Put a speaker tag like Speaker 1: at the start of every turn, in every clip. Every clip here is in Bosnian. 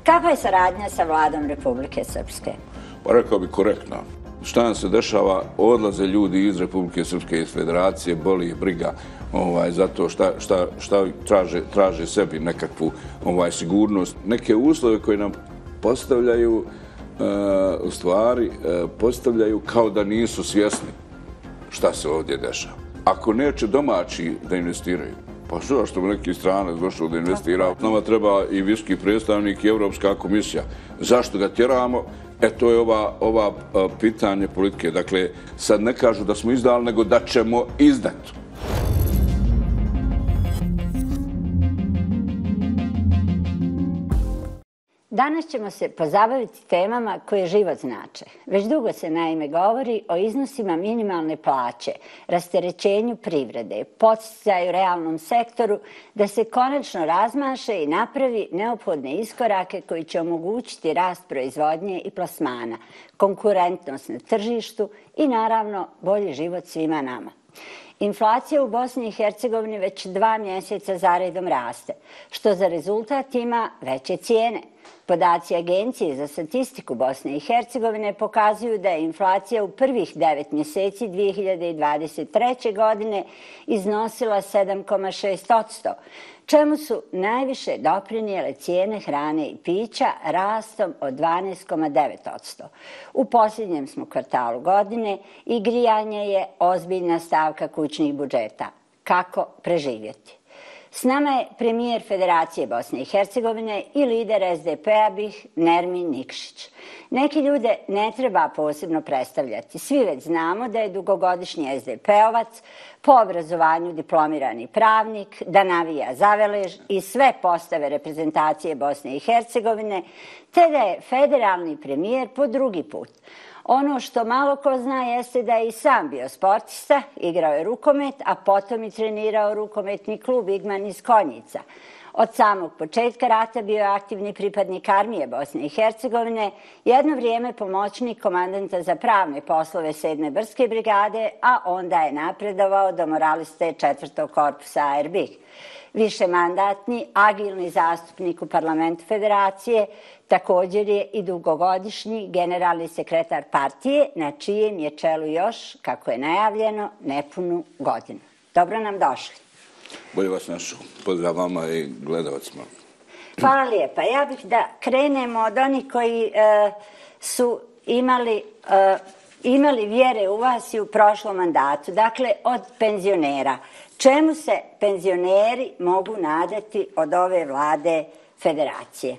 Speaker 1: Kakva je saradnja sa vladom Republike Srpske?
Speaker 2: Pa rekao bi korektno. Šta nam se dešava? Odlaze ljudi iz Republike Srpske, iz Federacije, boli ih briga zato šta traže sebi nekakvu sigurnost. Neke uslove koje nam postavljaju, u stvari, postavljaju kao da nisu svjesni šta se ovdje dešava. Ako neće domaći da investiraju, pa što bi neki stranac došao da investira? Nama treba i visoki predstavnik i Evropska komisija. Zašto ga tjeramo? To je ova pitanje politike. Dakle, sad ne kažu da smo izdali, nego da ćemo izdati.
Speaker 1: Danas ćemo se pozabaviti temama koje život znače. Već dugo se naime govori o iznosima minimalne plaće, rasterećenju privrede, podsticaju realnom sektoru da se konačno razmaše i napravi neophodne iskorake koji će omogućiti rast proizvodnje i plasmana, konkurentnost na tržištu i naravno bolji život svima nama. Inflacija u Bosni i Hercegovini već 2 mjeseca zaredom raste, što za rezultat ima veće cijene. Podaci Agencije za statistiku Bosne i Hercegovine pokazuju da je inflacija u prvih 9 mjeseci 2023. godine iznosila 7,6%, čemu su najviše doprinijele cijene hrane i pića rastom od 12,9%. U posljednjem smo kvartalu godine i grijanje je ozbiljna stavka kućnih budžeta. Kako preživjeti? S nama je premijer Federacije Bosne i Hercegovine i lider SDP-a BiH Nermin Nikšić. Neki ljude ne treba posebno predstavljati. Svi već znamo da je dugogodišnji SDP-ovac, po obrazovanju diplomirani pravnik, da navija za Velež i sve postave reprezentacije Bosne i Hercegovine, te da je federalni premijer po drugi put. Ono što malo ko zna jeste da je i sam bio sportista, igrao je rukomet, a potom i trenirao rukometni klub Igman iz Konjica. Od samog početka rata bio je aktivni pripadnik armije Bosne i Hercegovine, jedno vrijeme pomoćnik komandanta za pravne poslove 7. Brske brigade, a onda je napredovao do moraliste 4. korpusa ARBIH. Višemandatni, agilni zastupnik u parlamentu Federacije, također je i dugogodišnji generalni sekretar partije, na čijem je čelu još, kako je najavljeno, nepunu godinu. Dobro nam došli.
Speaker 2: Bolje vas našao. Pozdrav vama i gledalcima.
Speaker 1: Hvala lijepa. Ja bih da krenemo od onih koji su imali vjere u vas i u prošlom mandatu. Dakle, od penzionera. Čemu se penzioneri mogu nadati od ove vlade Federacije?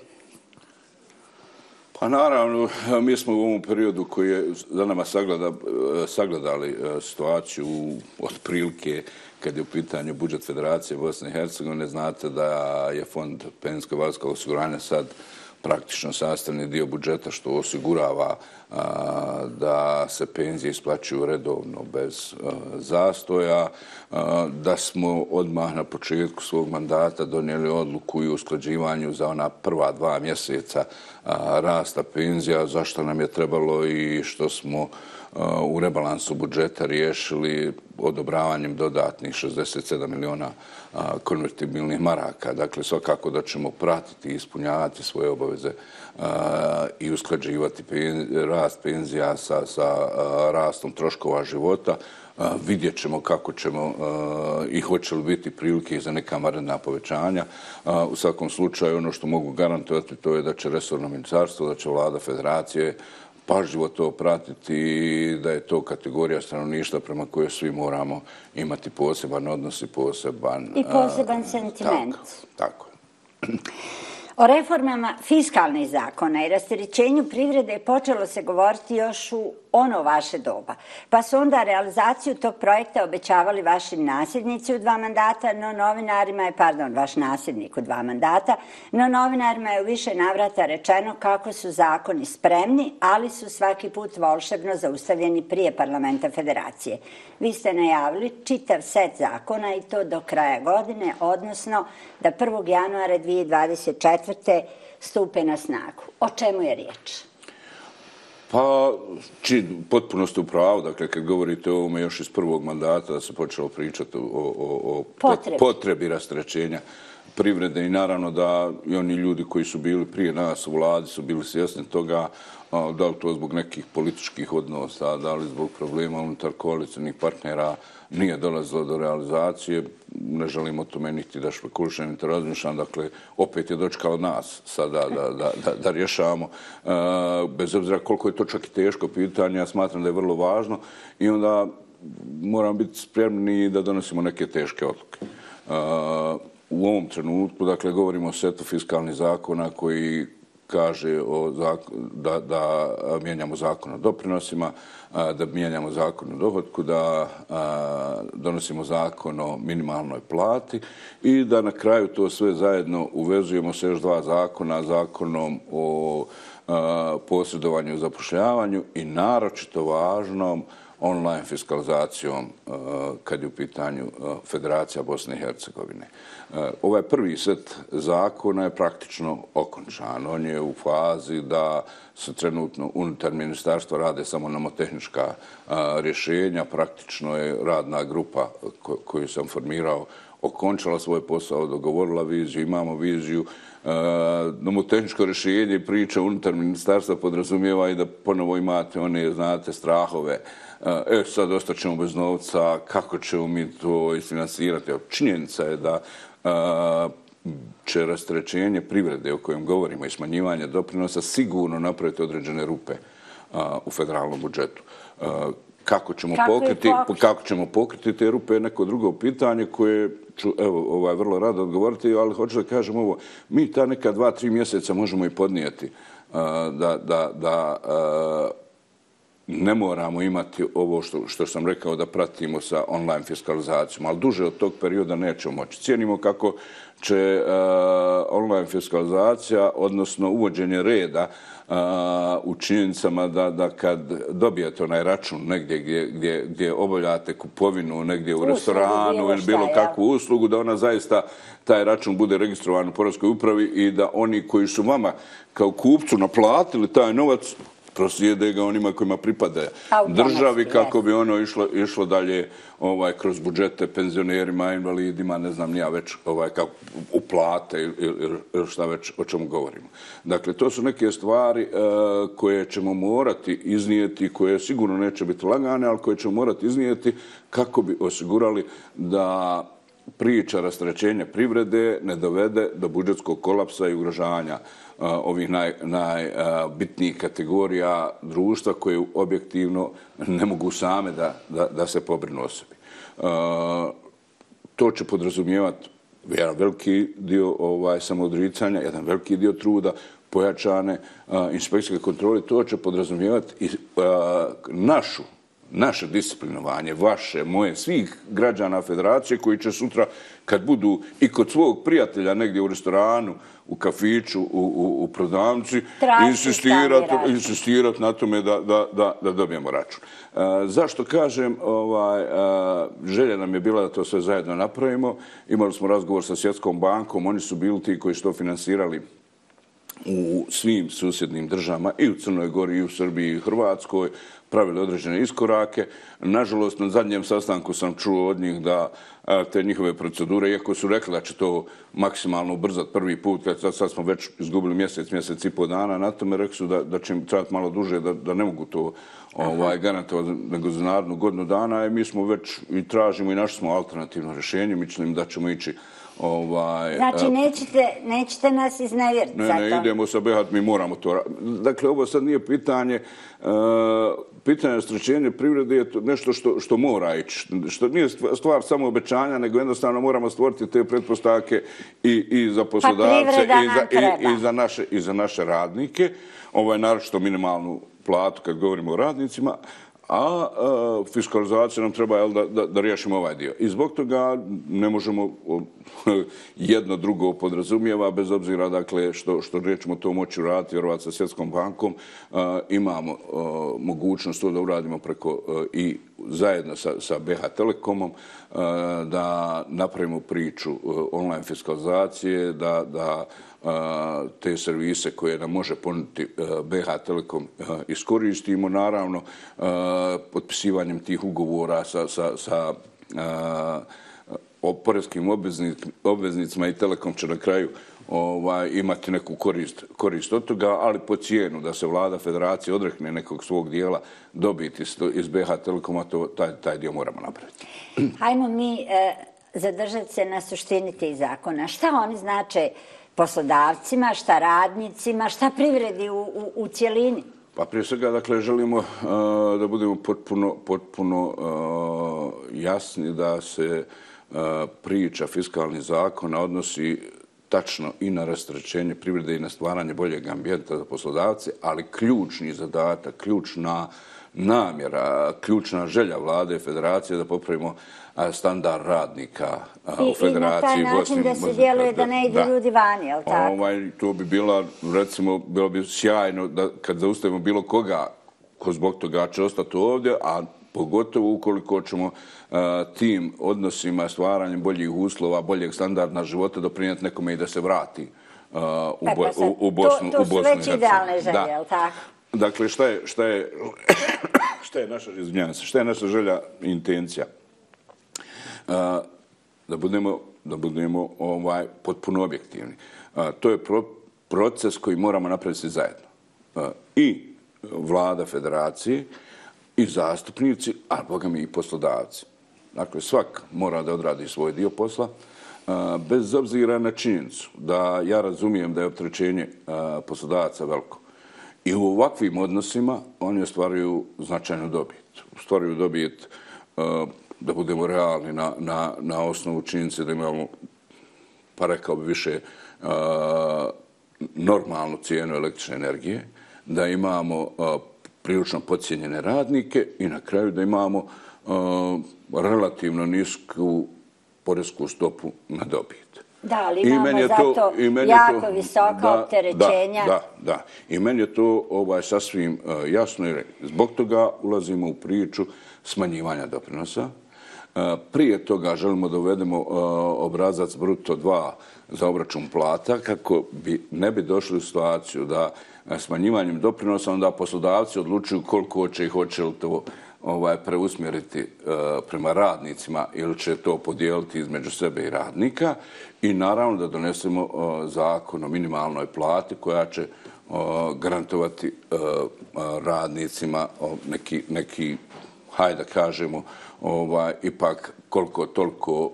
Speaker 2: Pa naravno, mi smo u ovom periodu koji je za nama sagledali situaciju otprilike kad je u pitanju budžet Federacije Bosne i Hercegovine. Znate da je Fond penzijsko-invalidskog osiguranja sad praktično sastavni dio budžeta što osigurava da se penzije isplaćuju redovno bez zastoja, da smo odmah na početku svog mandata donijeli odluku i usklađivanju za ona prva 2 mjeseca rasta penzija, zašto nam je trebalo i što smo u rebalansu budžeta riješili odobravanjem dodatnih 67 miliona konvertibilnih maraka. Dakle, svakako da ćemo pratiti i ispunjavati svoje obaveze i usklađivati rast penzija sa rastom troškova života. Vidjet ćemo kako ćemo i hoće li biti prilike za neka vanredna povećanja. U svakom slučaju, ono što mogu garantovati to je da će resorno ministarstvo, da će vlada Federacije pažljivo to pratiti i da je to kategorija stanovništva prema kojoj svi moramo imati poseban odnos i
Speaker 1: poseban sentiment.
Speaker 2: Tako je.
Speaker 1: O reformama fiskalnih zakona i rasterećenju privrede počelo se govoriti još u ono vaše doba. Pa su onda realizaciju tog projekta obećavali vaši nasljednici u 2 mandata, no novinarima je, vaš nasljednik u 2 mandata, no novinarima je u više navrata rečeno kako su zakoni spremni, ali su svaki put volšebno zaustavljeni prije parlamenta Federacije. Vi ste najavili čitav set zakona i to do kraja godine, odnosno da 1. januara 2024. stupe na snagu. O čemu je riječ?
Speaker 2: Pa, potpuno ste u pravu. Dakle, kad govorite o ovome još iz prvog mandata da se počelo pričati o potrebi rasterećenja privrede i naravno da i oni ljudi koji su bili prije nas u vladi su bili svjesni toga, da li to zbog nekih političkih odnosa, da li zbog problema unutar koalicijnih partnera nije dolazilo do realizacije. Ne želim o tome niti da špekulišem, niti razmišljam. Dakle, opet je dočekalo nas sada da rješavamo. Bez obzira koliko je to čak i teško pitanje, ja smatram da je vrlo važno i onda moramo biti spremni da donosimo neke teške odluke. U ovom trenutku, dakle, govorimo o setu fiskalnih zakona koji kaže da mijenjamo zakon o doprinosima, da mijenjamo zakon o dohotku, da donosimo zakon o minimalnoj plati i da na kraju to sve zajedno uvezujemo sa još dva zakona, zakonom o posredovanju i zapošljavanju i naročito važnom online fiskalizacijom kad je u pitanju Federacija Bosne i Hercegovine. Ovaj prvi set zakona je praktično okončan. On je u fazi da se trenutno unutar ministarstva rade samo nomotehnička rješenja. Praktično je radna grupa koju sam formirao okončala svoj posao, dogovorila viziju, imamo viziju. Nomotehničko rješenje i priča unutar ministarstva podrazumijeva i da ponovo imate one, znate, strahove. Sad ostaćemo bez novca, kako ćemo mi to isfinansirati? Činjenica je da će rasterećenje privrede o kojem govorimo i smanjivanje doprinosa sigurno napraviti određene rupe u federalnom budžetu. Kako ćemo pokriti te rupe je neko drugo pitanje koje ću vrlo rado odgovoriti, ali hoću da kažem ovo, mi ta neka 2-3 mjeseca možemo i podnijeti da ne moramo imati ovo što sam rekao da pratimo sa online fiskalizacijom, ali duže od tog perioda nećemo moći. Cijenimo kako će online fiskalizacija, odnosno uvođenje reda u činjenicama da kad dobijete onaj račun negdje gdje obavljate kupovinu, negdje u restoranu ili bilo kakvu uslugu, da ona zaista taj račun bude registrovan u poreskoj upravi i da oni koji su vama kao kupcu naplatili taj novac proslijede ga onima kojima pripada državi kako bi ono išlo dalje kroz budžete penzionerima, invalidima, ne znam nija već uplate ili šta već o čemu govorimo. Dakle, to su neke stvari koje ćemo morati iznijeti, koje sigurno neće biti lagane, ali koje ćemo morati iznijeti kako bi osigurali da priča rasterećenja privrede ne dovede do budžetskog kolapsa i ugrožavanja ovih najbitnijih kategorija društva koje objektivno ne mogu same da se pobrinu o sebi. To će podrazumijevati jedan veliki dio samoodricanja, jedan veliki dio truda, pojačane inspekcijske kontrole. To će podrazumijevati i naše disciplinovanje, vaše, moje, svih građana federacije koji će sutra, kad budu i kod svog prijatelja negdje u restoranu, u kafiću, u prodavnici, insistirati na tome da dobijemo račun. Zašto kažem, želja nam je bila da to sve zajedno napravimo. Imali smo razgovor sa Svjetskom bankom, oni su bili ti koji su to finansirali u svim susjednim državama, i u Crnoj Gori, i u Srbiji, i u Hrvatskoj, pravili određene iskorake. Nažalost, na zadnjem sastanku sam čuo od njih da te njihove procedure, iako su rekli da će to maksimalno ubrzati prvi put, sad smo već izgubili mjesec i pol dana, na tome rekli su da će im trebati malo duže, da ne mogu to garantovati nego za narednu godinu dana, i mi smo već i tražimo i našli smo alternativno rješenje, mislim da ćemo ići.
Speaker 1: Znači, nećete nas iznevjeriti za to?
Speaker 2: Ne, idemo sa Behat, mi moramo to. Dakle, ovo sad nije pitanje rasterećenja privrede, je nešto što mora ići. Što nije stvar samo obećanja, nego jednostavno moramo stvoriti te pretpostavke i za poslodavce i za naše radnike. Naročito minimalnu platu kad govorimo o radnicima, a fiskalizacija nam treba da riješimo ovaj dio. I zbog toga ne možemo, jedno drugo podrazumijeva, bez obzira dakle što nećemo to moći uraditi, vjerovati sa Svjetskom bankom, imamo mogućnost to da uradimo preko i zajedno sa BH Telekomom, da napravimo priču online fiskalizacije, da te servise koje nam može ponuditi BH Telekom iskoristimo, naravno potpisivanjem tih ugovora sa poreskim obveznicima i Telekom će na kraju imati neku korist od toga, ali po cijenu da se vlada federacije odrekne nekog svog dijela dobiti iz BH Telekoma, taj dio moramo napraviti.
Speaker 1: Hajmo mi zadržati se na suštini tih zakona. Šta oni znače poslodavcima, šta radnicima, šta privredi u cijelini?
Speaker 2: Pa prije svega, dakle, želimo da budemo potpuno jasni da se priča fiskalnih zakona odnosi tačno i na rasterećenje privrede i na stvaranje boljeg ambijenta za poslodavce, ali ključni zadatak, ključna namjera, ključna želja vlade i federacije da popravimo standard radnika u federaciji.
Speaker 1: I na taj način da se djeluje da ne idu ljudi vani, je li tako?
Speaker 2: To bi bila, recimo, bilo bi sjajno da kad zaustavimo bilo koga ko zbog toga će ostati ovdje, a pogotovo ukoliko ćemo tim odnosima, stvaranjem boljih uslova, boljeg standarda života doprinijeti nekome i da se vrati u Bosnu.
Speaker 1: To su već idealne želje, je li tako?
Speaker 2: Dakle, šta je naša, izvinjavam se, šta je naša želja i intencija? Da budemo potpuno objektivni. To je proces koji moramo napraviti zajedno. I vlada federacije, i zastupnici, a boga mi i poslodavci. Dakle, svak mora da odradi svoj dio posla, bez obzira na činjenicu da ja razumijem da je opterećenje poslodavaca veliko. I u ovakvim odnosima oni ostvaruju značajnu dobit. Ostvaruju dobit, da budemo realni, na osnovu činjenice da imamo, pa rekao bi više, normalnu cijenu električne energije, da imamo prilično podcijenjene radnike i na kraju da imamo relativno nisku poresku stopu na dobit.
Speaker 1: Da, ali imamo zato jako visoka opterećenja.
Speaker 2: Da. I meni je to sasvim jasno i zbog toga ulazimo u priču smanjivanja doprinosa. Prije toga želimo da uvedemo obrazac bruto 2 za obračun plata kako ne bi došli u situaciju da smanjivanjem doprinosa onda poslodavci odlučuju koliko će i hoće li to preusmjeriti prema radnicima ili će to podijeliti između sebe i radnika i naravno da donesemo zakon o minimalnoj plati koja će garantovati radnicima neki, hajde da kažemo, ipak koliko toliko,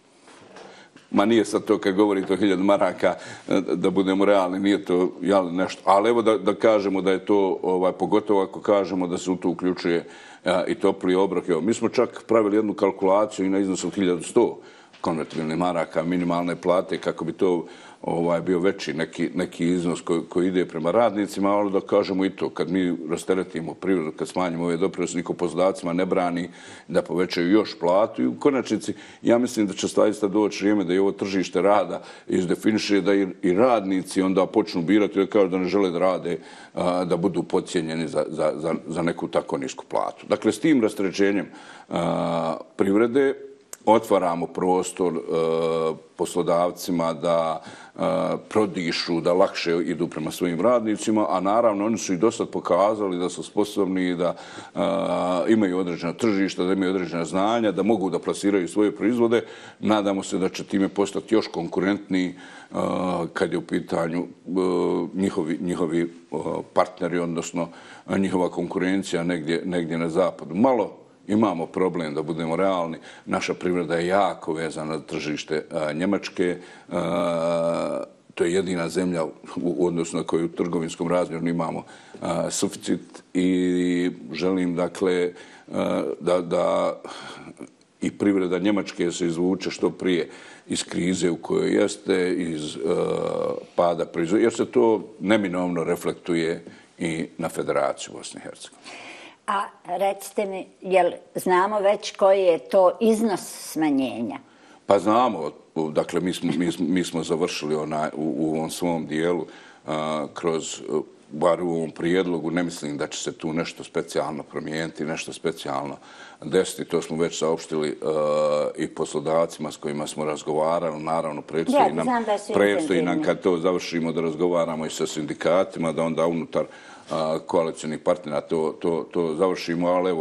Speaker 2: ma nije sad to kad govorite o 1000 maraka, da budemo realni, nije to nešto. Ali evo da kažemo da je to, pogotovo ako kažemo da se u to uključuje i topli obrok. Evo, mi smo čak pravili jednu kalkulaciju i na iznosu od 1100 konvertibilnih maraka minimalne plate kako bi to bio veći neki iznos koji ide prema radnicima, ali da kažemo i to, kad mi rasteretimo privredu, kad smanjimo ove doprinose, niko poslodavcima ne brani da povećaju još platu i u konačnici ja mislim da će zaista doći vrijeme da i ovo tržište rada izdefiniše da i radnici onda počnu birati da kažu da ne žele da rade, da budu podcijenjeni za neku tako nisku platu. Dakle, s tim rasterećenjem privrede otvaramo prostor poslodavcima da prodišu, da lakše idu prema svojim radnicima, a naravno oni su i dosad pokazali da su sposobni, da imaju određena tržišta, da imaju određena znanja, da mogu da plasiraju svoje proizvode. Nadamo se da će time postati još konkurentniji kad je u pitanju njihovi partneri, odnosno njihova konkurencija negdje na zapadu. Malo imamo problem, da budemo realni. Naša privreda je jako vezana za tržište Njemačke. To je jedina zemlja u odnosu na koju u trgovinskom razmjeru imamo suficit i želim, dakle, da i privreda Njemačke se izvuče što prije iz krize u kojoj jeste, iz pada proizvodnje, jer se to neminovno reflektuje i na Federaciju Bosne i Hercegovine.
Speaker 1: A recite mi, jel znamo već koji je to iznos smanjenja?
Speaker 2: Pa znamo, dakle mi smo završili u ovom svom dijelu kroz, bar u ovom prijedlogu, ne mislim da će se tu nešto specijalno promijeniti, nešto specijalno desiti. To smo već saopštili i poslodavcima s kojima smo razgovarali. Naravno, predstoji nam kad to završimo da razgovaramo i sa sindikatima, da onda unutar koalicijnih partnera to završimo, ali evo,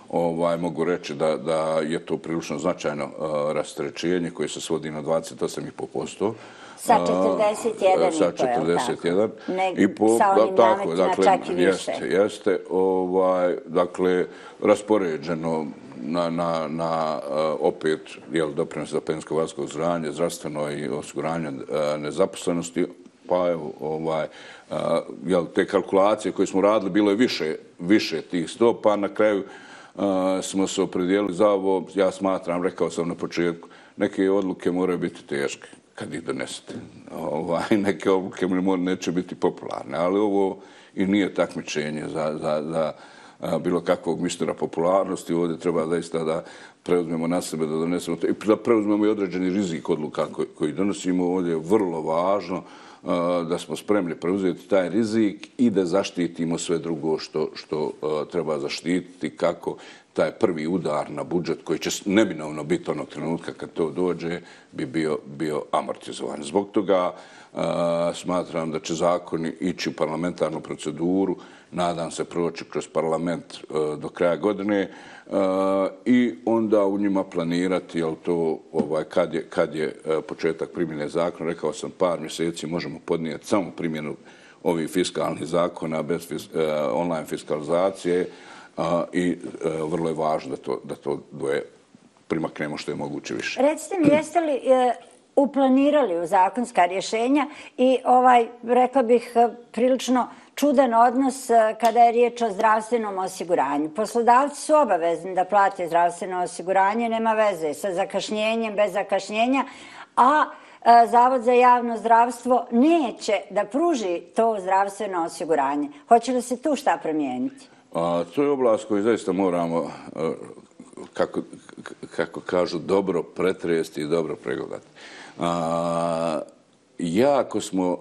Speaker 2: mogu reći da je to prilično značajno rasterećenje koje se svodi na 28,5%.
Speaker 1: Sa 41,5%,
Speaker 2: sa 41,5%.
Speaker 1: Sa onim nametima čak i više.
Speaker 2: Jeste. Dakle, raspoređeno na opet doprinos za penzijsko-invalidsko osiguranje, zdravstveno i osiguranje nezaposlenosti. Pa evo, te kalkulacije koje smo radili, bilo je više tih stopa. Na kraju smo se opredijelili za ovo. Ja smatram, rekao sam na početku, neke odluke moraju biti teške kad ih donesete. Neke odluke neće biti popularne, ali ovo i nije takmičenje za bilo kakvog mistera popularnosti. Ovdje treba zaista da preuzmemo na sebe, da donesemo to i da preuzmemo i određeni rizik odluka koji donosimo. Ovdje je vrlo važno da smo spremni preuzeti taj rizik i da zaštitimo sve drugo što treba zaštititi, kako taj prvi udar na budžet koji će neminovno biti onog trenutka kad to dođe bi bio amortizovan. Zbog toga smatram da će zakoni ići u parlamentarnu proceduru, nadam se proći kroz parlament do kraja godine i onda u njima planirati kad je početak primjene zakona. Rekao sam, par mjeseci možemo podnijeti samo primjenu ovih fiskalnih zakona bez online fiskalizacije i vrlo je važno da to dvoje primaknemo što je moguće više.
Speaker 1: Recite mi, jeste li uplanirali u zakonska rješenja i rekla bih, prilično čudan odnos kada je riječ o zdravstvenom osiguranju. Poslodavci su obavezni da plate zdravstveno osiguranje, nema veze sa zakašnjenjem, bez zakašnjenja, a Zavod za javno zdravstvo neće da pruži to zdravstveno osiguranje. Hoće li se tu šta promijeniti?
Speaker 2: To je oblast koju zaista moramo, kako kažu, dobro pretresti i dobro pregledati. Jako smo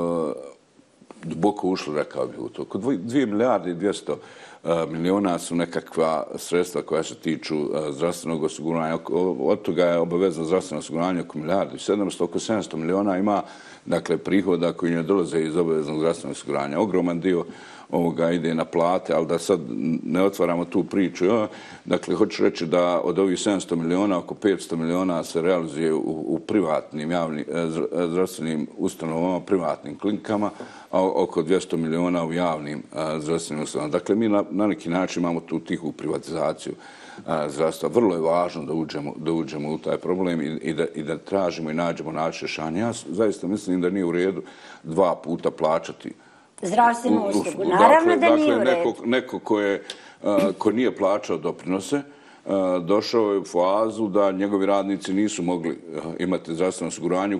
Speaker 2: duboko ušli, rekao bih, u to. Oko 2 milijarde i 200 miliona su nekakva sredstva koja se tiču zdravstvenog osiguranja. Od toga je obavezno zdravstveno osiguranje oko milijardu i 700, oko 700 miliona ima prihoda koji ne dolaze iz obaveznog zdravstvenog osiguranja. Ogroman dio ovoga ide na plate, ali da sad ne otvaramo tu priču. Dakle, hoću reći da od ovih 700 miliona, oko 500 miliona se realizuje u privatnim zdravstvenim ustanovama, privatnim klinikama, a oko 200 miliona u javnim zdravstvenim ustanovama. Dakle, mi na neki način imamo tu tihu privatizaciju zdravstva. Vrlo je važno da uđemo u taj problem i da tražimo i nađemo način rješanja. Ja zaista mislim da nije u redu 2 puta plaćati
Speaker 1: zdravstvenu uslugu. Naravno da nije u redu.
Speaker 2: Neko ko nije plaćao doprinose, došao je u fazu da njegovi radnici nisu mogli imati zdravstveno osiguranje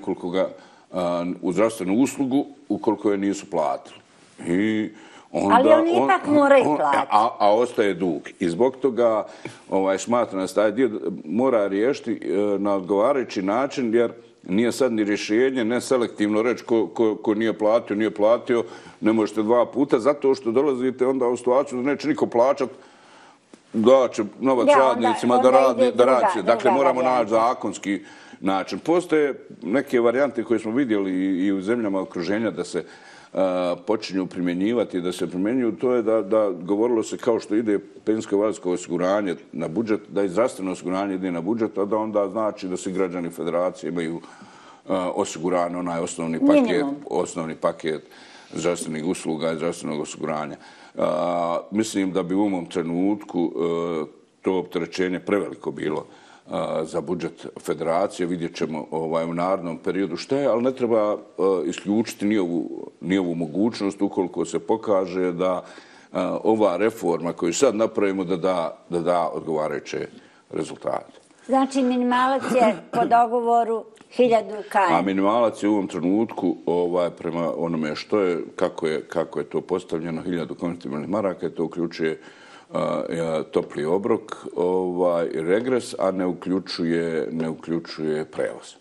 Speaker 2: u zdravstvenu uslugu ukoliko je nisu platili.
Speaker 1: Ali oni ipak moraju platiti.
Speaker 2: A ostaje dug. I zbog toga smatram da se taj dio mora riješiti na odgovarajući način, jer nije sad ni rješenje, ne selektivno reći ko nije platio, ne možete 2 puta, zato što dolazite onda u situaciju da neće niko plaćati, da će novac radnicima da radi. Dakle, moramo naći zakonski način. Postoje neke varijante koje smo vidjeli i u zemljama okruženja da se počinju primjenjivati, da se primjenjuju. To je da govorilo se kao što ide penzijsko-invalidsko osiguranje na budžet, da i zdravstveno osiguranje ide na budžet, a da onda znači da svi građani federacije imaju osiguran onaj osnovni paket zdravstvenih usluga i zdravstvenog osiguranja. Mislim da bi u ovom trenutku to opterećenje preveliko bilo za budžet federacije. Vidjet ćemo u narednom periodu što je, ali ne treba isključiti ni ovu mogućnost ukoliko se pokaže da ova reforma koju sad napravimo da da odgovarajuće rezultate.
Speaker 1: Znači minimalac je po dogovoru 1000 KM.
Speaker 2: A minimalac je u ovom trenutku prema onome što je, kako je to postavljeno, 1000 konvertibilnih maraka, to uključuje topli obrok, regres, a ne uključuje prevoz.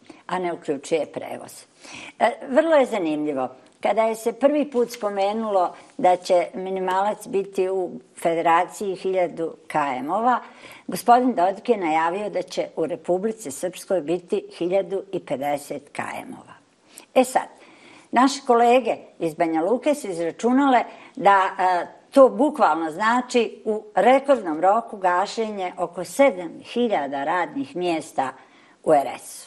Speaker 1: Vrlo je zanimljivo. Kada je se prvi put spomenulo da će minimalac biti u federaciji 1000 KM-ova, gospodin Dodik je najavio da će u Republici Srpskoj biti 1050 KM-ova. Sad, naše kolege iz Banja Luke su izračunale da to bukvalno znači u rekordnom roku gašenje oko 7.000 radnih mjesta u RS-u.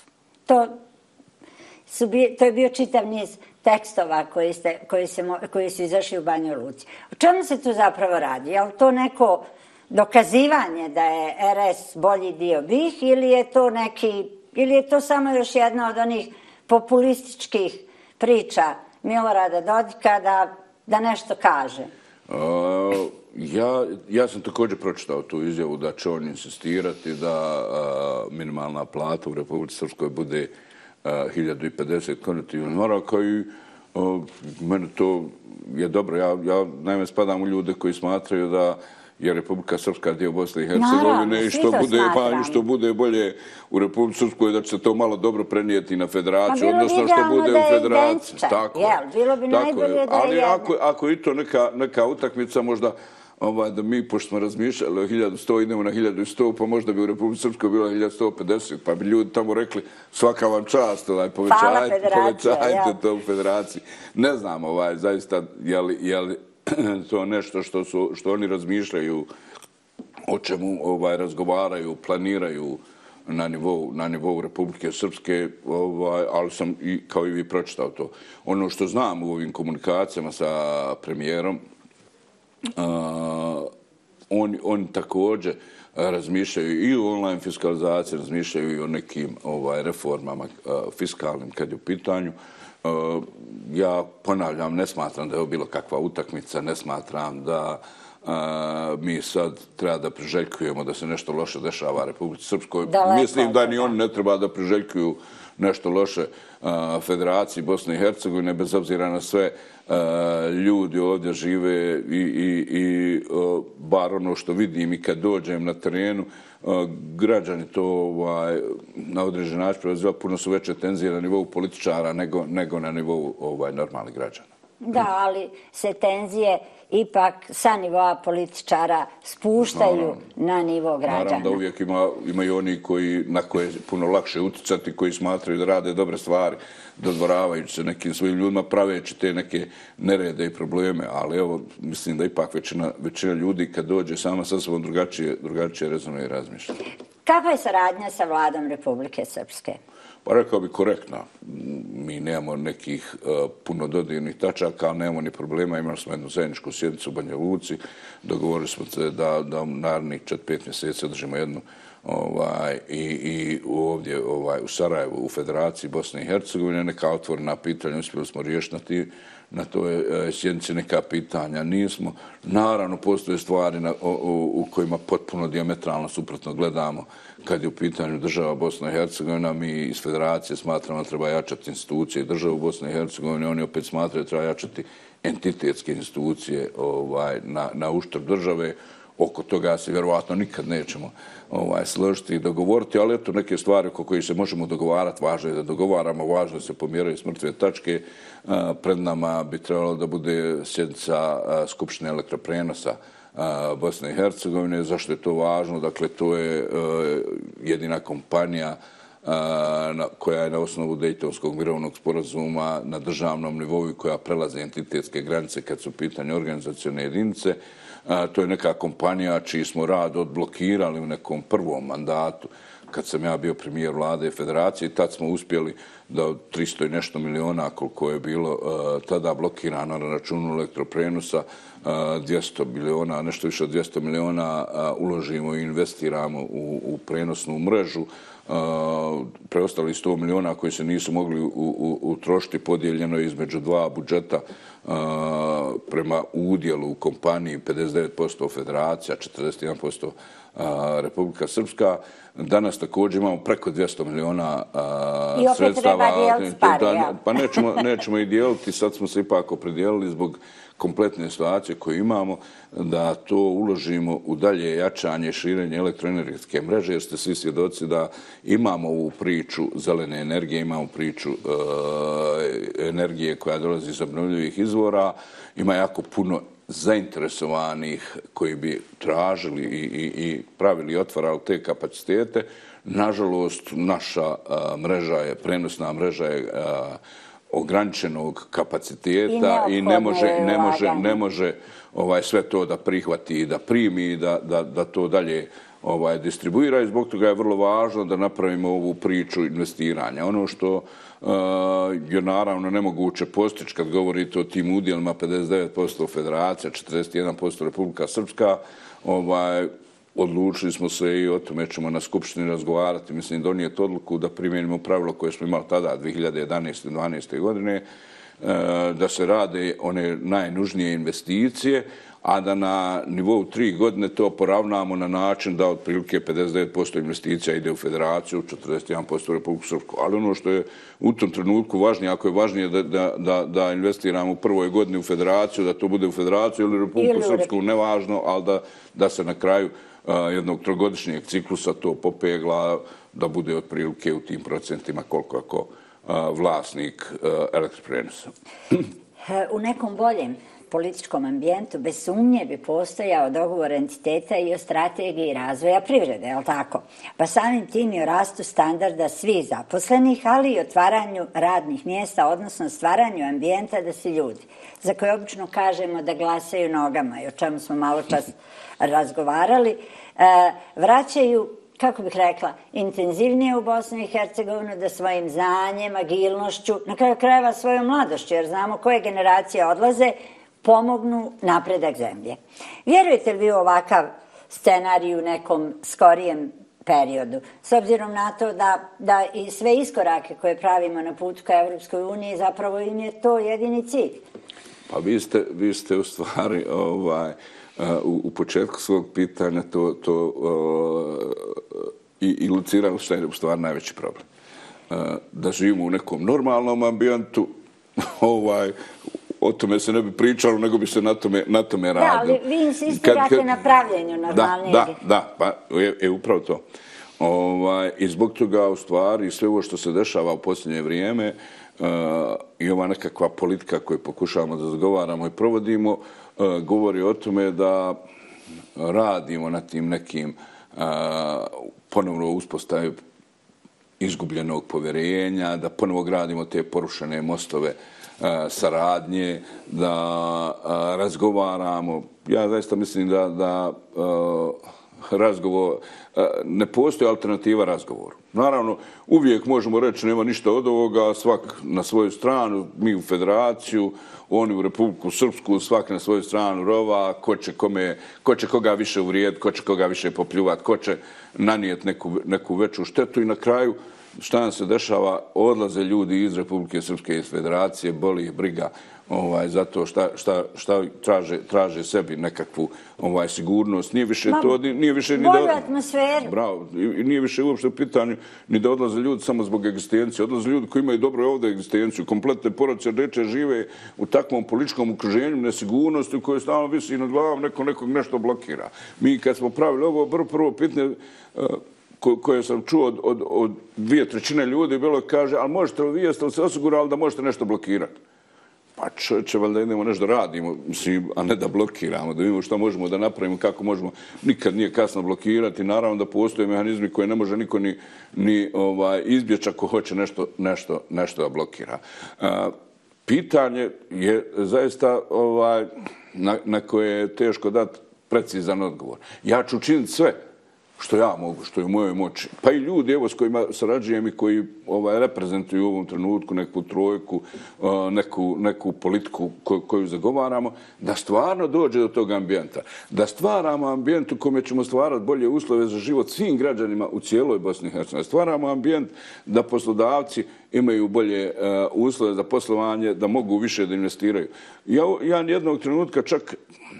Speaker 1: To je bio čitav niz tekstova koji su izašli u Banjoj Luci. O čemu se tu zapravo radi? Je li to neko dokazivanje da je RS bolji dio BiH ili je to samo još jedna od onih populističkih priča Milorada Dodika da nešto kaže?
Speaker 2: Ja sam također pročitao tu izjavu da će on insistirati da minimalna plata u Republici Srpskoj bude 1050 konvertibilnih maraka i meni to je dobro. Ja naime spadam u ljude koji smatraju da je Republika Srpska dio Bosne i Hercegovine i što bude bolje u Republici Srpskoj da će se to malo dobro prenijeti na federaciju, odnosno što bude u federaciji.
Speaker 1: Bilo bi najbolje da je
Speaker 2: ako i to neka utakmica možda da mi, pošto smo razmišljali o 1100, idemo na 1100, pa možda bi u Republici Srpskoj bilo 1150, pa bi ljudi tamo rekli svaka vam čast, povećajte to u federaciji. Ne znam, zaista, je li to nešto što oni razmišljaju, o čemu razgovaraju, planiraju na nivou Republike Srpske, ali sam kao i vi pročitao to. Ono što znam u ovim komunikacijama sa premijerom, oni također razmišljaju i o online fiskalizaciji, razmišljaju i o nekim reformama fiskalnim kad je u pitanju. Ja ponavljam, ne smatram da je ovo bilo kakva utakmica, ne smatram da mi sad treba da priželjkujemo da se nešto loše dešava Republici Srpskoj. Mislim da ni oni ne treba da priželjkuju nešto loše Federaciji Bosne i Hercegovine, bez obzira na sve ljudi ovdje žive i bar ono što vidim i kad dođem na terenu, građani to na određen način prevaziva, puno su veće tenzije na nivou političara nego na nivou normalnih građana.
Speaker 1: Da, ali se tenzije ipak sa nivoa političara spuštaju na nivo građana.
Speaker 2: Naravno da uvijek imaju oni na koje je puno lakše uticati, koji smatraju da rade dobre stvari, dodvoravajući se nekim svojim ljudima, praveći te neke nerede i probleme, ali evo, mislim da ipak većina ljudi kad dođe sama sa sobom drugačije rezonuje i razmišlja.
Speaker 1: Kakva je saradnja sa vladom Republike Srpske?
Speaker 2: Pa rekao bi korektna. Mi nemamo nekih puno dodirnih tačaka, ali nemamo ni problema. Imali smo jednu zajedničku sjednicu u Banja Luci. Dogovorili smo se da u narednih 4-5 mjeseci održimo jednu i ovdje u Sarajevu, u Federaciji Bosne i Hercegovine, neka otvorena pitanja. Uspjeli smo riješiti na toj sjednici neka pitanja. Nismo. Naravno, postoje stvari u kojima potpuno dijametralno suprotno gledamo. Kad je u pitanju država Bosna i Hercegovina, mi iz Federacije smatramo da treba jačati institucije i državu Bosne i Hercegovine. Oni opet smatraju da treba jačati entitetske institucije na uštrb države. Oko toga se vjerovatno nikad nećemo složiti i dogovoriti, ali eto neke stvari oko kojih se možemo dogovarati, važno je da dogovaramo, važno je da se pomjeraju s mrtve tačke. Pred nama bi trebalo da bude sjednica Skupštine elektroprenosa Bosne i Hercegovine. Zašto je to važno? Dakle, to je jedina kompanija koja je na osnovu Dejtonskog mirovnog sporazuma na državnom nivou i koja prelaze entitetske granice kad su u pitanju organizacione jedinice. To je neka kompanija čiji smo rad odblokirali u nekom prvom mandatu kad sam ja bio premijer vlade Federacije. Tad smo uspjeli da od 300 i nešto miliona koliko je bilo tada blokirano na računu elektroprenosa, 200 miliona, nešto više od 200 miliona uložimo i investiramo u prenosnu mrežu. Preostali 100 miliona koji se nisu mogli utrošiti podijeljeno između dva budžeta prema udjelu u kompaniji, 59% Federacija, 41% Republika Srpska. Danas također imamo preko 200 miliona sredstava.
Speaker 1: I opet treba dijeliti pare, ja.
Speaker 2: Pa nećemo i dijeliti, sad smo se ipak opredijelili zbog kompletne situacije koju imamo, da to uložimo u dalje jačanje i širenje elektroenergetske mreže, jer ste svi svjedoci da imamo ovu priču zelene energije, imamo priču energije koja dolazi iz obnovljivih izvora, ima jako puno zainteresovanih koji bi tražili i pravili i otvarali te kapacitete. Nažalost, naša mreža je, prenosna mreža je ograničenog kapaciteta i ne može sve to da prihvati i da primi i da to dalje distribuira i zbog toga je vrlo važno da napravimo ovu priču investiranja. Ono što je naravno nemoguće postići kad govorite o tim udjelima 59% Federacija, 41% Republika Srpska, odlučili smo se i o tome ćemo na Skupštini razgovarati, mislim donijeti odluku da primijenimo pravilo koje smo imali tada 2011. i 2012. godine, da se rade one najnužnije investicije, a da na nivou 3 godine to poravnamo na način da otprilike 59% investicija ide u Federaciju, 41% u Republiku Srpsku. Ali ono što je u tom trenutku važnije, ako je važnije da investiramo u prvoj godini u Federaciju, da to bude u Federaciju ili u Republiku Srpsku, nevažno, ali da se na kraju jednog trogodišnjeg ciklusa to popegla, da bude otprilike u tim procentima koliko ako vlasnik elektroprenosa.
Speaker 1: U nekom boljem političkom ambijentu bez sumnje bi postojao dogovor entiteta i o strategiji razvoja privrede, je li tako? Pa samim tim i o rastu standarda svih zaposlenih, ali i otvaranju radnih mjesta, odnosno stvaranju ambijenta da se ljudi, za koje obično kažemo da glasaju nogama i o čemu smo malo čas razgovarali, vraćaju, kako bih rekla, intenzivnije u Bosnu i Hercegovinu, da svojim znanjem, agilnošću, na kraju krajeva svojom mladošću, jer znamo koje generacije odlaze, pomognu napredak zemlje. Vjerujete li vi u ovakav scenarij u nekom skorijem periodu? S obzirom na to da i sve iskorake koje pravimo na putu ka Evropskoj uniji, zapravo im je to jedini cilj.
Speaker 2: Pa vi ste u stvari u početku svog pitanja to ilucirali što je u stvari najveći problem. Da živimo u nekom normalnom ambijentu, o tome se ne bi pričalo, nego bi se na tome radilo.
Speaker 1: Da, ali vi insistirate na pravljenju normalnijeg.
Speaker 2: Da, pa upravo to. I zbog toga, u stvari, sve ovo što se dešava u posljednje vrijeme i ova nekakva politika koju pokušavamo da zagovaramo i provodimo, govori o tome da radimo na tim nekim ponovno uspostavi izgubljenog povjerenja, da ponovo gradimo te porušene mostove saradnje, da razgovaramo. Ja zaista mislim da razgovor, ne postoji alternativa razgovoru. Naravno, uvijek možemo reći nema ništa od ovoga, svak na svoju stranu, mi u Federaciju, oni u Republiku Srpsku, svak na svoju stranu rova, ko će koga više uvrijediti, ko će koga više popljuvati, ko će nanijeti neku veću štetu i na kraju šta nam se dešava, odlaze ljudi iz Republike Srpske, iz Federacije, boli ih briga zato šta traže sebi nekakvu sigurnost. Nije više to, nije više ni da...
Speaker 1: Bolju atmosferu.
Speaker 2: Bravo. Nije više uopšte u pitanju ni da odlaze ljudi samo zbog egzistencije. Odlaze ljudi koji imaju dobro ovdje egzistenciju. Kompletne porodice deče žive u takvom političkom okruženju, nesigurnosti u kojoj stalno visi nad glavom, nekog nešto blokira. Mi kad smo pravili ovo prvo pitanje koje sam čuo od 2/3 ljudi, bilo kaže, ali možete li vi, jeste li se osigurali da možete nešto blokirati? Pa čovječe, valjda idemo nešto da radimo, a ne da blokiramo, da vidimo što možemo da napravimo, kako možemo. Nikad nije kasno blokirati. Naravno da postoje mehanizmi koje ne može niko ni izbjeći ako hoće nešto da blokira. Pitanje je zaista na koje je teško dati precizan odgovor. Ja ću učiniti sve što ja mogu, što je u mojoj moći. Pa i ljudi s kojima sarađujem i koji reprezentuju u ovom trenutku neku trojku, neku politiku koju zagovaramo, da stvarno dođe do tog ambijenta. Da stvaramo ambijent u kome ćemo stvarati bolje uslove za život svim građanima u cijeloj Bosni i Hercegovini. Stvaramo ambijent da poslodavci imaju bolje uslove za poslovanje, da mogu više da investiraju. Ja nijednog trenutka čak...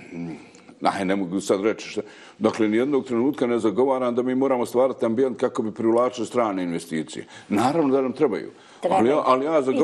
Speaker 2: ne mogu sad reći što. Dakle, nijednog trenutka ne zagovaram da mi moramo stvarati ambijent kako bi privlačili strane investicije. Naravno da nam trebaju. Ali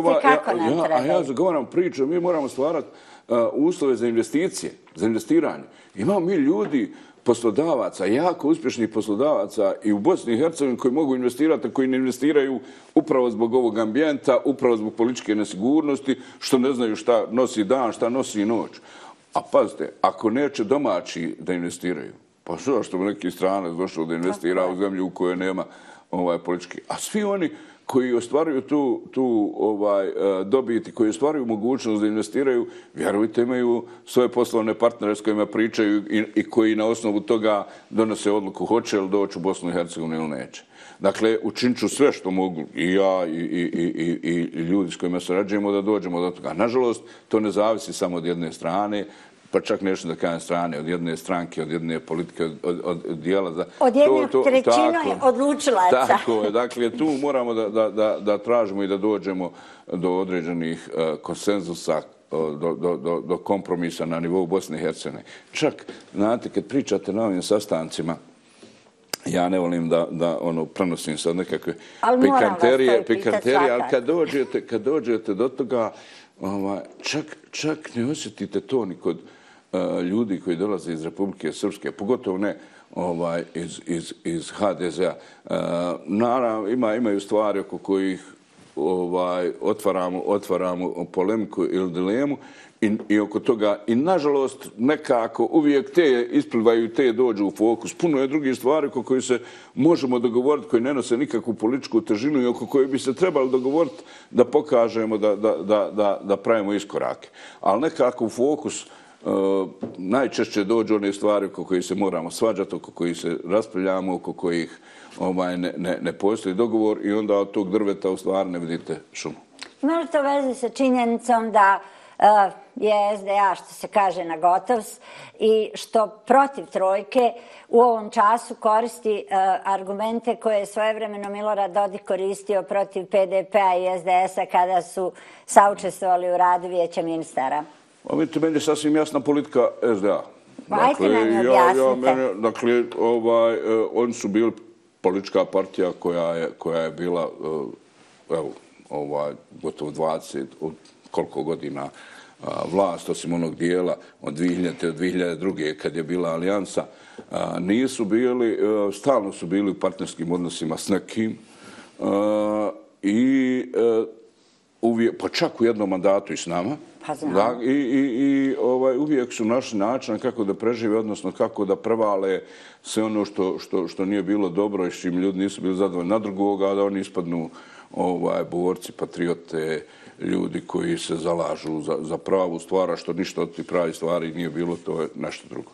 Speaker 2: ja zagovaram priču, mi moramo stvarati uslove za investicije, za investiranje. Imamo mi ljudi, poslodavaca, jako uspješnih poslodavaca i u Bosni i Hercegovini koji mogu investirati, koji ne investiraju upravo zbog ovog ambijenta, upravo zbog političke nesigurnosti, što ne znaju šta nosi dan, šta nosi noć. A pazite, ako neće domaći da investiraju, pa što bi neki stranac došao da investira u zemlju u kojoj nema politički. A svi oni koji ostvaruju tu dobit i koji ostvaruju mogućnost da investiraju, vjerujte, imaju svoje poslovne partnere s kojima pričaju i koji na osnovu toga donose odluku hoće li doći u Bosnu i Hercegovinu ili neće. Dakle, učinit ću sve što mogu i ja i ljudi s kojima surađujemo da dođemo do toga. Nažalost, to ne zavisi samo od jedne strane, pa čak nešto da kažem strane, od jedne stranke, od jedne politike, od dijela.
Speaker 1: Od jedne trećine odlučilaca.
Speaker 2: Tako je. Dakle, tu moramo da tražimo i da dođemo do određenih konsenzusa, do kompromisa na nivou Bosne i Hercegovine. Čak, znate, kad pričate na ovim sastancima, ja ne volim da prenosim sad nekakve pikanterije, ali kad dođete do toga, čak ne osjetite to ni kod ljudi koji dolaze iz Republike Srpske, pogotovo ne iz HDZ-a. Naravno, imaju stvari oko kojih otvaramo polemiku ili dilemu i oko toga. I nažalost, nekako uvijek te isplivaju, te dođu u fokus. Puno je drugih stvari oko koji se možemo dogovoriti, koji ne nose nikakvu političku težinu i oko koji bi se trebali dogovoriti da pokažemo da pravimo iskorake. Ali nekako u fokus najčešće dođu one stvari oko kojih se moramo svađati, oko kojih se raspravljamo, oko kojih ne postoji dogovor i onda od tog drveta u stvari ne vidite šumu.
Speaker 1: Ima li to veze sa činjenicom da je SDA, što se kaže, na gotovs i što protiv trojke u ovom času koristi argumente koje je svojevremeno Milorad Dodik koristio protiv PDP-a i SDS-a kada su saučestvovali u radu Vijeća ministara?
Speaker 2: Vidite, meni je sasvim jasna politika SDA.
Speaker 1: Ajte nam je objasnite.
Speaker 2: Dakle, oni su bili politička partija koja je bila gotovo 20, koliko godina vlast, osim onog dijela od 2000. do 2002. kad je bila alijansa, nisu bili, stalno su bili u partnerskim odnosima s nekim i pa čak u jednom mandatu i s nama. I uvijek su našli način kako da prežive, odnosno kako da prevale sve ono što nije bilo dobro i s čim ljudi nisu bili zadovoljni na drugoga, a da oni ispadnu borci, patriote, ljudi koji se zalažu za pravu stvar, a što ništa od tih pravih stvari nije bilo, to je nešto drugo.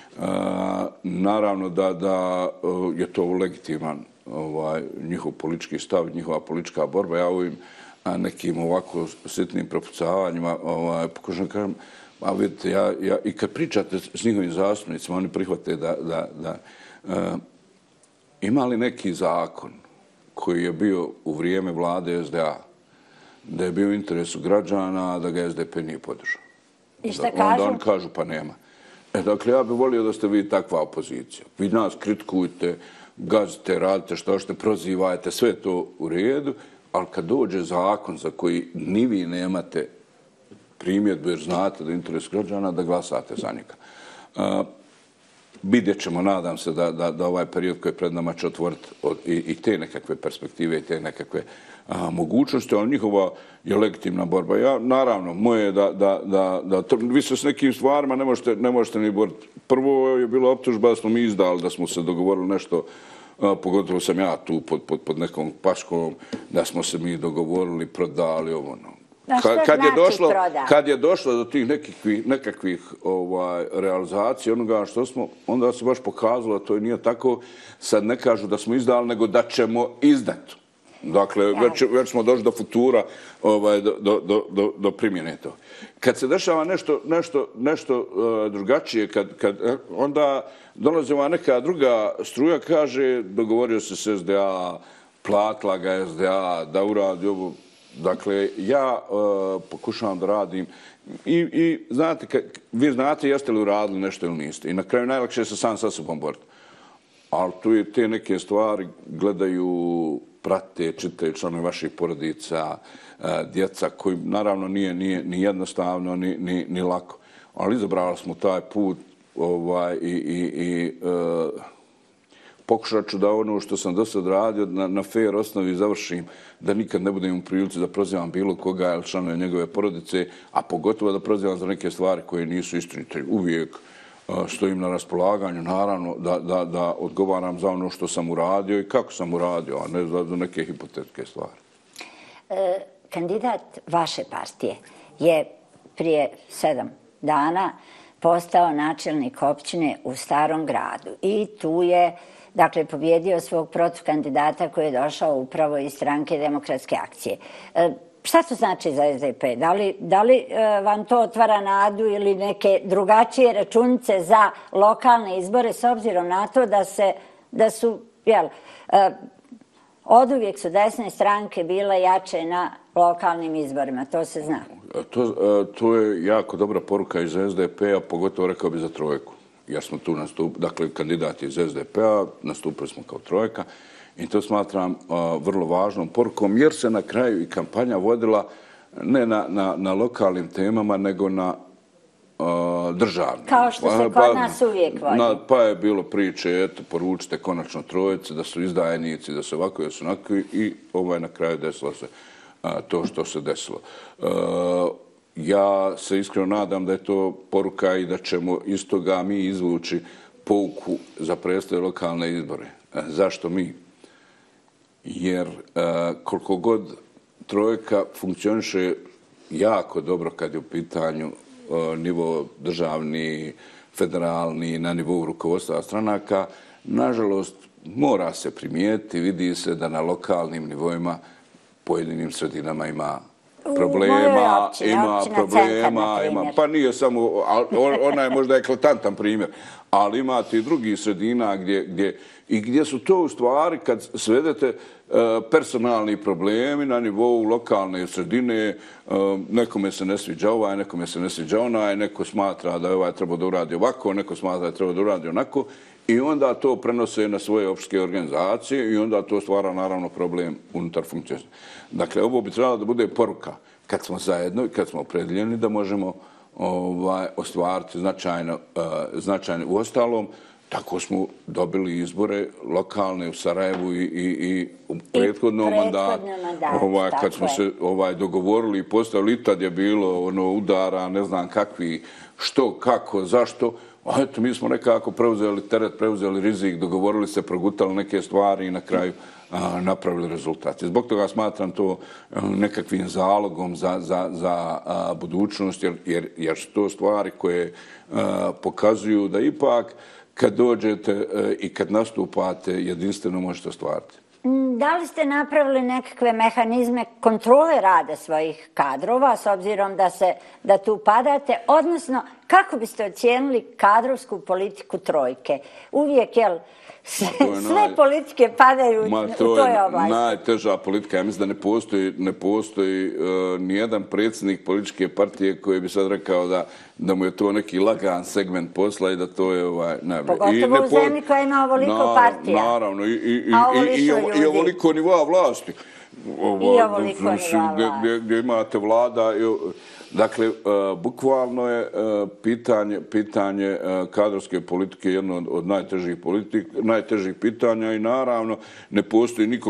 Speaker 2: Naravno da je to legitiman njihov politički stav, njihova politička borba. Ja ovim nekim ovako sitnim prepucavanjima pokušam kažem, a vidite, ja i kad pričate s njihovim zastupnicima, oni prihvate da ima li neki zakon koji je bio u vrijeme vlade SDA, da je bio u interesu građana, da ga SDP nije podržao.
Speaker 1: I šta kažu?
Speaker 2: Onda oni kažu pa nema. Dakle, ja bih volio da ste vi takva opozicija. Vi nas kritikujete, gazite, radite što hoćete, prozivajte, sve to u redu, ali kad dođe zakon za koji ni vi nemate primjedbu jer znate da je interes građana, da glasate za njega. Vidjet ćemo, nadam se, da ovaj period koji je pred nama će otvoriti i te nekakve perspektive i te nekakve mogućnosti, ali njihova je legitimna borba. Naravno, moje je da vi se s nekim stvarima ne možete ni boriti. Prvo je bila optužba da smo mi izdali, da smo se dogovorili nešto, pogotovo sam ja tu pod nekom paškom, da smo se mi dogovorili, prodali ovo. Kad je došlo do tih nekakvih realizacija onoga što smo, onda se baš pokazalo da to nije tako. Sad ne kažu da smo izdali, nego da ćemo izdati. Dakle, već smo došli do futura, do primjene to. Kad se dešava nešto drugačije, onda dolazi ova neka druga struja, kaže, dogovorio se s SDA, platila ga SDA, da uradi ovo. Dakle, ja pokušavam da radim i znate, vi znate jeste li uradili nešto ili niste. I na kraju najlakše je se sam sa sobom boriti. Ali tu je te neke stvari gledaju, prate, čitaju članovi vaših porodica, djeca, koji naravno nije ni jednostavno, ni lako. Ali izabrali smo taj put i pokušat ću da ono što sam do sad radio na fair osnovi završim, da nikad ne budem u prilici da prozivam bilo koga ili članove njegove porodice, a pogotovo da prozivam za neke stvari koje nisu istinite. Uvijek stojim na raspolaganju, naravno da odgovaram za ono što sam uradio i kako sam uradio, a ne za neke hipotetske stvari.
Speaker 1: Kandidat vaše partije je prije 7 dana postao načelnik općine u Starom gradu i tu je, dakle, pobjedio svog protukandidata koji je došao upravo iz stranke Demokratske akcije. Šta to znači za SDP? Da li vam to otvara nadu ili neke drugačije računice za lokalne izbore s obzirom na to da su oduvijek su desne stranke bile jače na lokalnim izborima, to se zna.
Speaker 2: To je jako dobra poruka iz SDP-a, pogotovo rekao bi za trojku. Jer smo tu nastupili, dakle kandidati iz SDP-a, nastupili smo kao trojka i to smatram vrlo važnom porukom jer se na kraju i kampanja vodila ne na lokalnim temama nego na državnim.
Speaker 1: Kao što se kod nas uvijek vodi.
Speaker 2: Pa je bilo priče, eto, poručite konačno trojice, da su izdajnici, da su ovako, da su onako i na kraju desilo se to što se desilo. Ja se iskreno nadam da je to poruka i da ćemo iz toga mi izvući pouku za predstoje lokalne izbore. Zašto mi? Jer koliko god trojka funkcioniše jako dobro kad je u pitanju nivo državni, federalni, na nivou rukovodstva stranaka, nažalost mora se primijetiti, vidi se da na lokalnim nivoima pojedinim sredinama ima problema, pa nije samo, ona je možda eklatantan primjer, ali imate i drugih sredina gdje su to u stvari, kad svedete personalni problemi na nivou lokalne sredine, nekome se ne sviđa ovaj, nekome se ne sviđa onaj, neko smatra da je ovaj trebao da uradi ovako, neko smatra da je trebao da uradi onako, i onda to prenose na svoje opštine organizacije i onda to stvara naravno problem unutar funkcije. Dakle, ovo bi trebalo da bude poruka kad smo zajedno i kad smo opredeljeni da možemo ostvariti značajne. Uostalom, tako smo dobili izbore lokalne u Sarajevu i u prethodnom mandatu. Kad smo se dogovorili i postavili, i tad je bilo udara, ne znam kakvi, što, kako, zašto. Eto, mi smo nekako preuzeli teret, preuzeli rizik, dogovorili se, progutali neke stvari i na kraju napravili rezultat. Zbog toga smatram to nekakvim zalogom za budućnost, jer su to stvari koje pokazuju da ipak kad dođete i kad nastupate jedinstveno možete ostvariti.
Speaker 1: Da li ste napravili nekakve mehanizme kontrole rada svojih kadrova s obzirom da tu padate, odnosno kako biste ocijenili kadrovsku politiku trojke? Uvijek, sve politike padaju u toj oblasti.
Speaker 2: Najteža politika. Ja mislim da ne postoji nijedan predsjednik političke partije koji bi sad rekao da mu je to neki lagan segment posla i da to je najbolje.
Speaker 1: Pogotovo u zemlji koja ima ovoliko partija.
Speaker 2: Naravno, i ovoliko nivoa vlasti.
Speaker 1: I ovoliko nivoa vlasti.
Speaker 2: Gdje imate vlada. Dakle, bukvalno je pitanje kadrovske politike jedno od najtežih pitanja i naravno ne postoji niko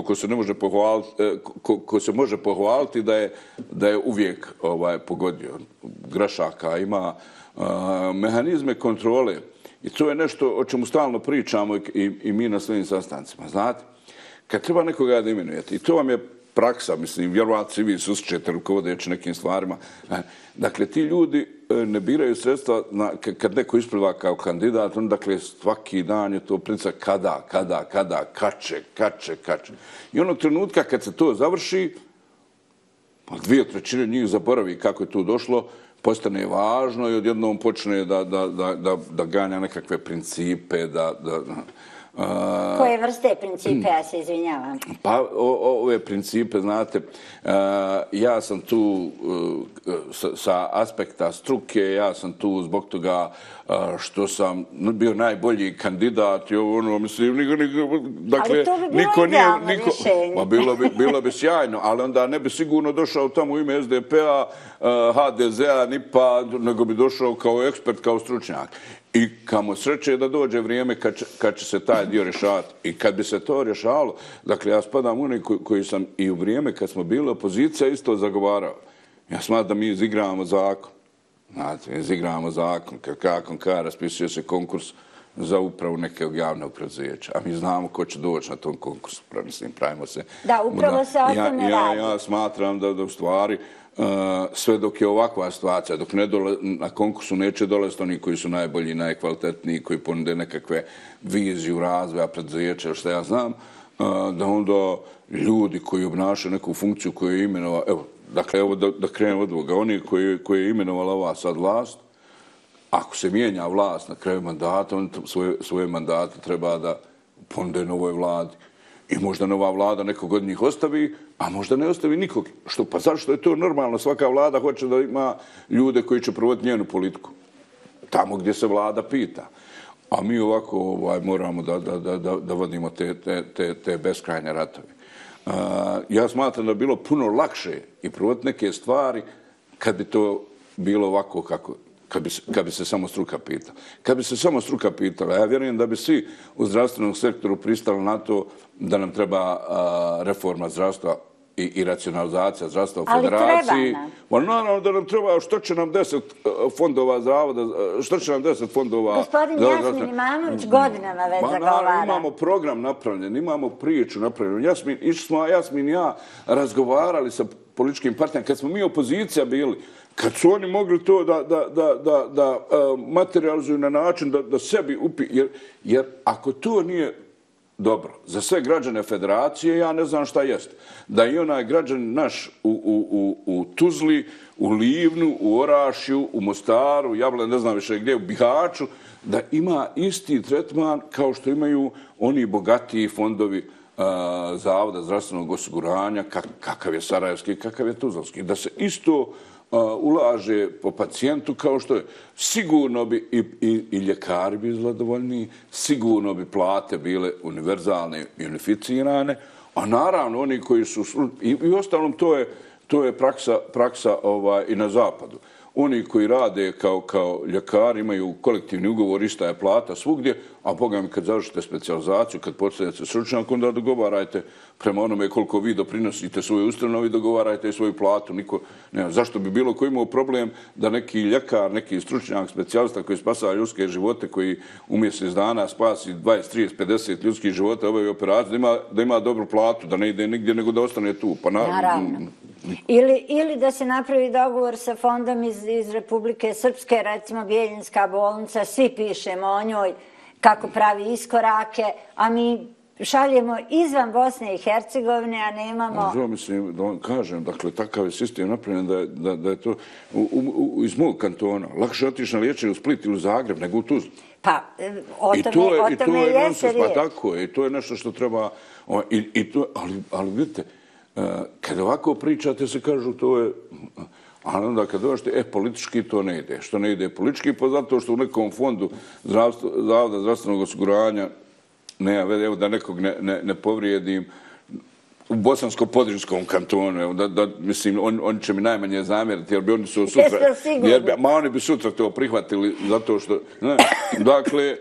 Speaker 2: ko se može pohvaliti da je uvijek pogodio. Grešaka ima mehanizme kontrole i to je nešto o čemu stalno pričamo i mi na svojim sastancima. Znate, kad treba nekoga da imenujete, i to vam je praksa, mislim, vjerovatno svi vi susrećete rukovodeći nekim stvarima. Dakle, ti ljudi ne biraju sredstva kad neko ispliva kao kandidat, on, dakle, svaki dan je to pritisak kada, kače. I onog trenutka kad se to završi, 2/3 njih zaboravi kako je tu došlo, postane važno i odjednom počne da ganja nekakve principe,
Speaker 1: Koje vrste principe, ja se izvinjavam?
Speaker 2: Pa ove principe, znate, ja sam tu sa aspekta struke, ja sam tu zbog toga što sam bio najbolji kandidat i mislim, dakle,
Speaker 1: ali to bi bilo idealno rješenje.
Speaker 2: Bilo bi sjajno, ali onda ne bi sigurno došao tamo u ime SDP-a, HDZ-a, NIP-a, nego bi došao kao ekspert, kao stručnjak. I kamo sreće da dođe vrijeme kad će se taj dio rješavati. I kad bi se to rješavalo, dakle, ja spadam u koji sam i u vrijeme kad smo bili opozicija isto zagovarao. Ja smatram da mi izigravamo zakon. Znate, izigravamo zakon. Kad raspisuje se konkurs, za upravu nekog javnog preduzeća. A mi znamo ko će doći na tom konkursu. Mislim, pravimo se.
Speaker 1: Da, upravo se o tome radi.
Speaker 2: Ja smatram da u stvari sve dok je ovakva situacija, dok na konkursu neće dolaziti oni koji su najbolji, najkvalitetniji, koji ponude nekakve viziju razvoja preduzeća, što ja znam, da onda ljudi koji obnašaju neku funkciju koju je imenovala, evo da krenem od ovoga, oni koji je imenovala ova sad vlast, ako se mijenja vlast na kraju mandata, oni svoje mandate treba da ponude novoj vladi. I možda nova vlada nekog od njih ostavi, a možda ne ostavi nikog. Pa zašto je to normalno? Svaka vlada hoće da ima ljude koji će provoditi njenu politiku. Tamo gdje se vlada pita. A mi ovako moramo da vodimo te beskrajne ratove. Ja smatram da bi bilo puno lakše i provoditi neke stvari kad bi to bilo ovako kako kad bi se samo struka pitala. Kad bi se samo struka pitala, ja vjerujem da bi svi u zdravstvenom sektoru pristali na to da nam treba reforma zdravstva i racionalizacija zdravstva u federaciji. Ali naravno da nam treba, što će nam 10 fondova zavoda, što će nam 10 fondova...
Speaker 1: Gospodin Jasmin Imanović godinama već zagovara.
Speaker 2: Imamo program napravljen, imamo priču napravljenu. Jasmin i ja razgovarali sa političkim partnerima, kad smo mi opozicija bili, kad su oni mogli to da materializuju na način da sebi jer ako to nije dobro za sve građane federacije, ja ne znam šta jest. Da i onaj građan naš u Tuzli, u Livnu, u Orašju, u Mostaru, Jablanu, ne znam više gdje, u Bihaću, da ima isti tretman kao što imaju oni bogatiji fondovi Zavoda zdravstvenog osiguranja, kakav je Sarajevski, kakav je Tuzlanski. Da se isto ulaže po pacijentu kao što je. Sigurno bi i ljekari bi zadovoljniji, sigurno bi plate bile univerzalne i unificirane, a naravno oni koji su... I ostalom to je praksa i na zapadu. Oni koji rade kao ljekari imaju kolektivni ugovor, ista je plata svugdje, a boga mi kad završite specijalizaciju, kad postanete stručnjak, onda dogovarajte prema onome koliko vi doprinosite svoje ustanovi, dogovarajte i svoju platu. Zašto bi bilo ko imao problem da neki ljekar, neki stručnjak, specijalista koji spasava ljudske živote, koji u mjesec dana spasi 20, 30, 50 ljudskih života obavi operaciju, da ima dobru platu, da ne ide nigdje nego da ostane tu.
Speaker 1: Naravno. Ili da se napravi dogovor sa fondom iz Republike Srpske, recimo Bijeljinska bolnica, svi pišemo o njoj kako pravi iskorake, a mi šaljemo izvan Bosne i Hercegovine, a nemamo...
Speaker 2: Ja mislim da vam kažem, dakle, takav je sistem napravljen da je to iz mog kantona. Lakše otići na liječenje u Split ili u Zagreb nego u Tuzlu.
Speaker 1: Pa, o tome jeste riječ.
Speaker 2: Pa tako je, i to je nešto što treba... Ali vidite, kada ovako pričate se kažu to je... Ali onda kad dođete, politički to ne ide. Što ne ide politički? Pa zato što u nekom fondu Zavoda zdravstvenog osiguranja, evo da nekog ne povrijedim, u Bosansko-Podrinjskom kantonu, mislim, oni će mi najmanje zamjeriti, jer bi oni su sutra... Oni bi sutra to prihvatili zato što... Dakle,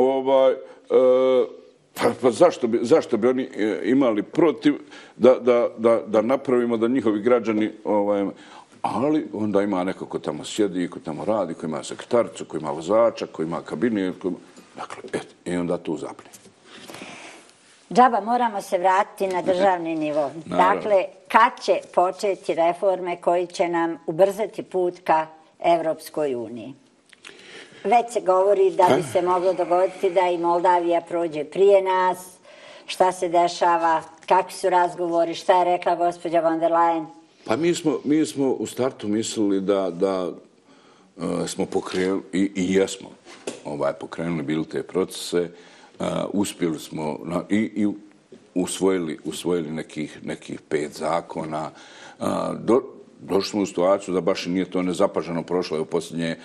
Speaker 2: pa zašto bi oni imali protiv da napravimo da njihovi građani... Ali onda ima neko ko tamo sjedi, ko tamo radi, ko ima sekretaricu, ko ima vozača, ko ima kabinet. Dakle, i onda tu zapne.
Speaker 1: Džaba, moramo se vratiti na državni nivo. Dakle, kad će početi reforme koji će nam ubrzati put ka Evropskoj uniji? Već se govori da bi se moglo dogoditi da i Moldavija prođe prije nas. Šta se dešava? Kakvi su razgovori? Šta je rekla gospođa von der Leyen?
Speaker 2: Pa mi smo u startu mislili da smo pokrenuli, i jesmo pokrenuli bili te procese, uspjeli smo i usvojili nekih 5 zakona. Došli smo u situaciju da baš nije to nezapaženo prošlo u posljednje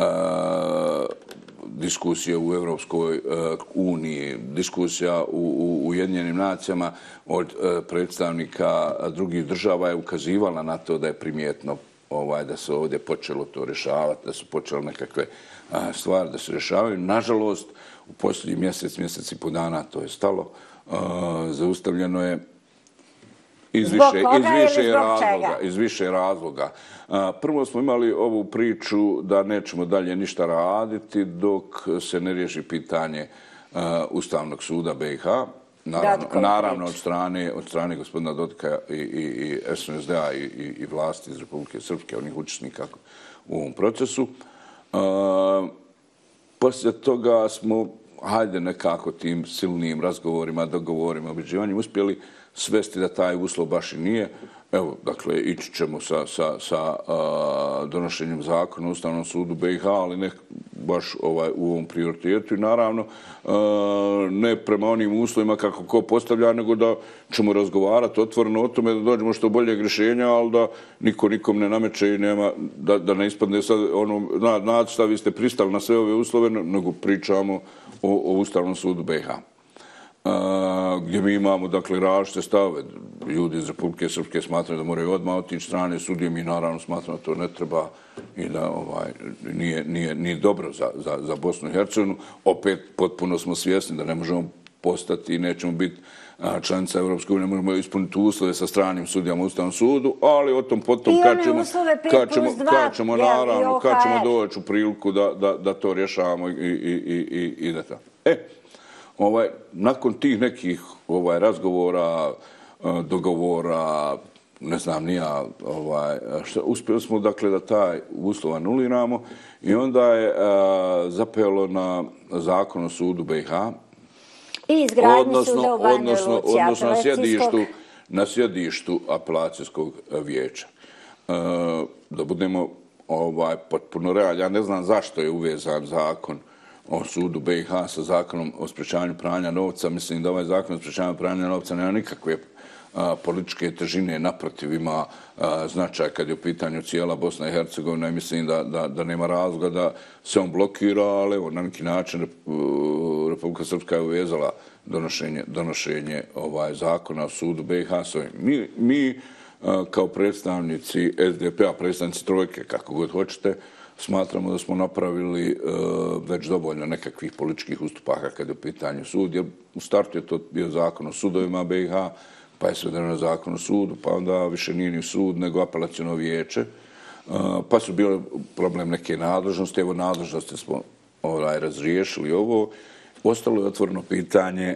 Speaker 2: diskusije u Evropskoj uniji, diskusija u Ujedinjenim nacijama od predstavnika drugih država je ukazivala na to da je primjetno da se ovdje počelo to rješavati, da su počele nekakve stvari da se rješavaju. Nažalost, u posljednji mjesec i po dana to je stalo. Zaustavljeno je
Speaker 1: Zbog koga ili zbog čega?
Speaker 2: Iz više razloga. Prvo smo imali ovu priču da nećemo dalje ništa raditi dok se ne riješi pitanje Ustavnog suda BiH. Naravno od strane gospodina Dodika i SNSD-a i vlasti iz Republike Srpske, onih učesnika u ovom procesu. Poslije toga smo, hajde nekako tim silnim razgovorima, dogovorima, objeđivanjem uspjeli svesti da taj uslov baš i nije. Evo, dakle, ići ćemo sa donošenjem zakona u Ustavnom sudu BiH, ali ne baš u ovom prioritetu i naravno ne prema onim uslovima kako ko postavlja, nego da ćemo razgovarati otvoreno o tome, da dođemo što boljeg rješenja, ali da niko nikom ne nameće i nema, da ne ispadne sad ono, znate vi ste pristali na sve ove uslove, nego pričamo o Ustavnom sudu BiH. Gdje mi imamo, dakle, različite stave. Ljudi iz Republike Srpske smatraju da moraju odmah otići strane sudije, mi naravno smatramo da to ne treba i da nije dobro za Bosnu i Hercegovinu. Opet, potpuno smo svjesni da ne možemo postati i nećemo biti članica Europske unije, ne možemo ispuniti uslove sa stranim sudijama u Ustavnom sudu, ali o tom potom kad ćemo naravno, kad ćemo doći u priliku da to rješavamo i da to. Nakon tih nekih razgovora, dogovora, ne znam ni ja, uspjeli smo dakle da taj uslov anuliramo i onda je zapelo na zakon o sudu BiH,
Speaker 1: i izgradnju suda u Banja Luci,
Speaker 2: na sjedištu apelacijskog vijeća. Da budemo potpuno realni, ja ne znam zašto je uvezan zakon o sudu BiH sa zakonom o sprečavanju pranja novca. Mislim da ovaj zakon o sprečavanju pranja novca nema nikakve političke težine, naprotiv ima značaj kad je u pitanju cijela Bosna i Hercegovina i mislim da nema razloga da se on blokira, ali evo, na neki način Republika Srpska je uvezala donošenje zakona o sudu BiH. Mi kao predstavnici SDP-a, predstavnici trojke, kako god hoćete, smatramo da smo napravili već dovoljno nekakvih političkih ustupaka kad je u pitanju sud, jer u startu je to bio zakon o sudovima BiH, pa je svedeno na zakon o sudu, pa onda više nije ni sud, nego apelaciono vijeće, pa su bili problem neke nadležnosti, evo nadležnosti smo razriješili ovo, ostalo je otvoreno pitanje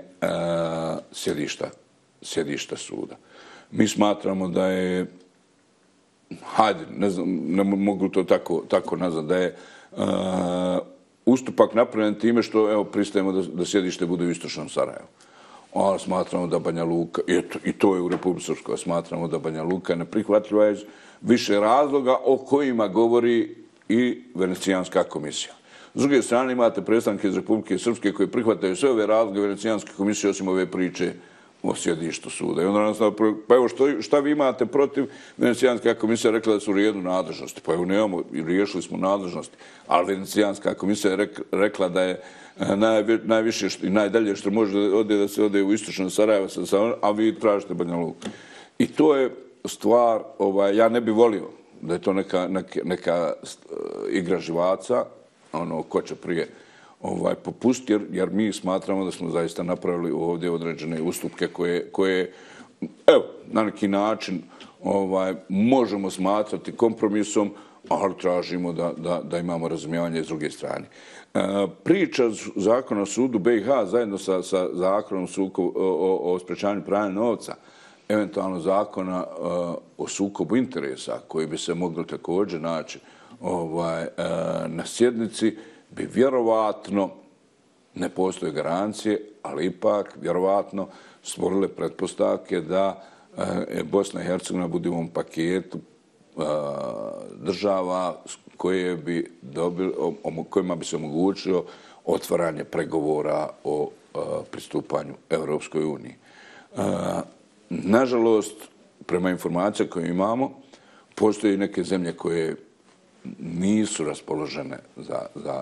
Speaker 2: sjedišta suda. Mi smatramo da je, hajde, ne znam, ne mogu to tako nazvati, da je ustupak napravljen time što, evo, pristajemo da sjedište bude u istočnom Sarajevu. Ali smatramo da Banja Luka, i to je u Republici Srpskoj, smatramo da Banja Luka je neprihvatljiva iz više razloga o kojima govori i Venecijanska komisija. S druge strane imate predstavnike iz Republike Srpske koji prihvataju sve ove razloge Venecijanske komisije osim ove priče o sjedištu suda. I onda nas pa evo šta vi imate protiv? Venecijanska komisija rekla da su u redu nadležnosti. Pa evo nemamo, riješili smo nadležnosti. Ali Venecijanska komisija je rekla da je najviše i najdalje što može da se ode u istočno Sarajevo, a vi tražite Banja Luku. I to je stvar, ja ne bih volio da je to neka igra živaca, ono ko će prije popustiti, jer mi smatramo da smo zaista napravili ovdje određene ustupke koje evo, na neki način možemo smatrati kompromisom, ali tražimo da imamo razumijevanje s druge strane. Priča zakona o sudu BiH zajedno sa zakonom o sprečavanju pranja novca, eventualno zakona o sukobu interesa koji bi se mogli također naći na sjednici, bi vjerovatno, ne postoje garancije, ali ipak vjerovatno stvorile pretpostavke da Bosna i Hercegovina bude u ovom paketu država kojima bi se omogućilo otvaranje pregovora o pristupanju Europskoj uniji. Nažalost, prema informacijama koje imamo, postoje neke zemlje koje nisu raspoložene za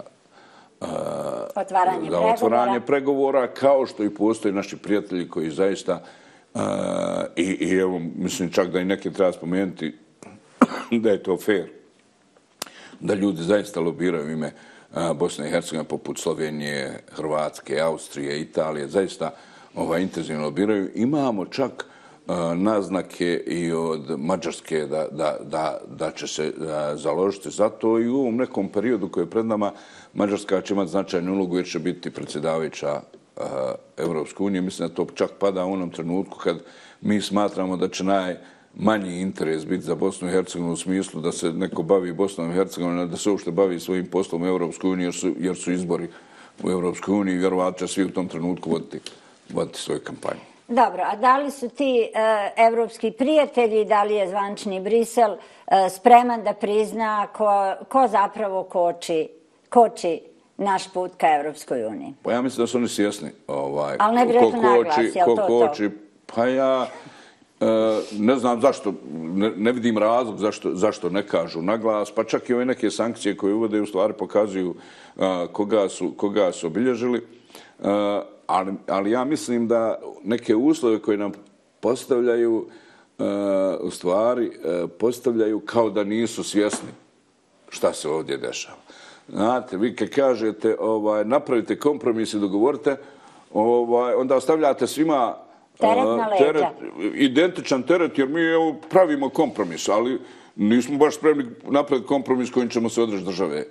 Speaker 2: otvaranje pregovora, kao što i postoje naši prijatelji koji zaista, i evo, mislim čak da i neke treba spomenuti da je to fair, da ljudi zaista lobiraju ime Bosne i Hercegovine poput Slovenije, Hrvatske, Austrije, Italije, zaista intenzivno lobiraju. Imamo čak naznake i od Mađarske da će se založiti za to i u ovom nekom periodu koji je pred nama Mađarska će imati značajnu ulogu jer će biti predsjedavajuća Europske unije. Mislim da to čak pada u onom trenutku kad mi smatramo da će najmanji interes biti za Bosnu i Hercegovinu u smislu da se neko bavi Bosnom i Hercegovinom, da se uopšte bavi svojim poslom u Europskoj uniji jer su izbori u Europskoj uniji i vjerovatno će svi u tom trenutku voditi svoju kampanju.
Speaker 1: Dobro, a da li su ti evropski prijatelji, da li je zvančni Brisel spreman da prizna ko zapravo koči naš put ka Evropskoj uniji?
Speaker 2: Pa ja mislim da su oni svjesni.
Speaker 1: Ali ne bi rekla naglas, je li to
Speaker 2: koči, pa ja ne znam zašto, ne vidim razlog zašto ne kažu naglas, pa čak i ove neke sankcije koje uvode u stvari pokazuju koga su obilježili. Ali ja mislim da neke uslove koje nam postavljaju u stvari postavljaju kao da nisu svjesni šta se ovdje dešava. Znate, vi kad kažete napravite kompromis i dogovorite, onda ostavljate svima identičan teret jer mi pravimo kompromis, ali nismo baš spremni napraviti kompromis kojim ćemo se odreći države.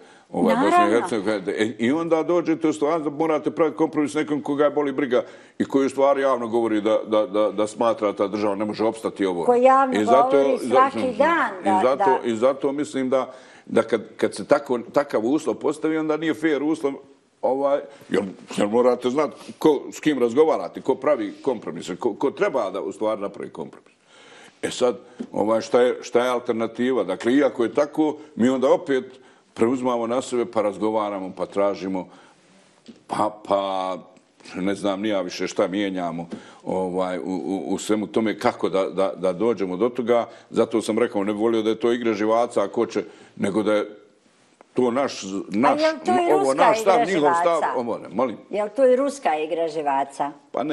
Speaker 2: I onda dođete u stvari da morate praviti kompromis nekom koga je boli briga i koji u stvari javno govori da smatra ta država ne može opstati ovo.
Speaker 1: Koji javno govori svaki dan.
Speaker 2: I zato mislim da kad se takav uslov postavi, onda nije fair uslov, jer morate znati s kim razgovarate, ko pravi kompromis, ko treba da u stvari napravi kompromis. Sad, šta je alternativa? Dakle, iako je tako, mi onda opet preuzmamo na sebe pa razgovaramo, pa tražimo, pa ne znam nija više šta mijenjamo u svemu tome kako da dođemo do toga. Zato sam rekao, ne bi volio da je to igra živaca, ako će, nego da je to naš stav, njihov stav.
Speaker 1: Je li to i ruska igra živaca?
Speaker 2: Pa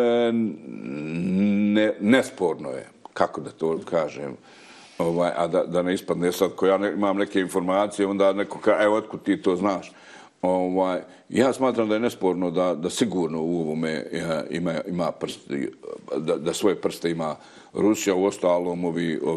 Speaker 2: nesporno je, kako da to kažem. A da ne ispadne sad, ko ja imam neke informacije, onda neko kaže, evo, otkud ti to znaš. Ja smatram da je nesporno da sigurno u ovome ima prste, da svoje prste ima Rusija, u ostalom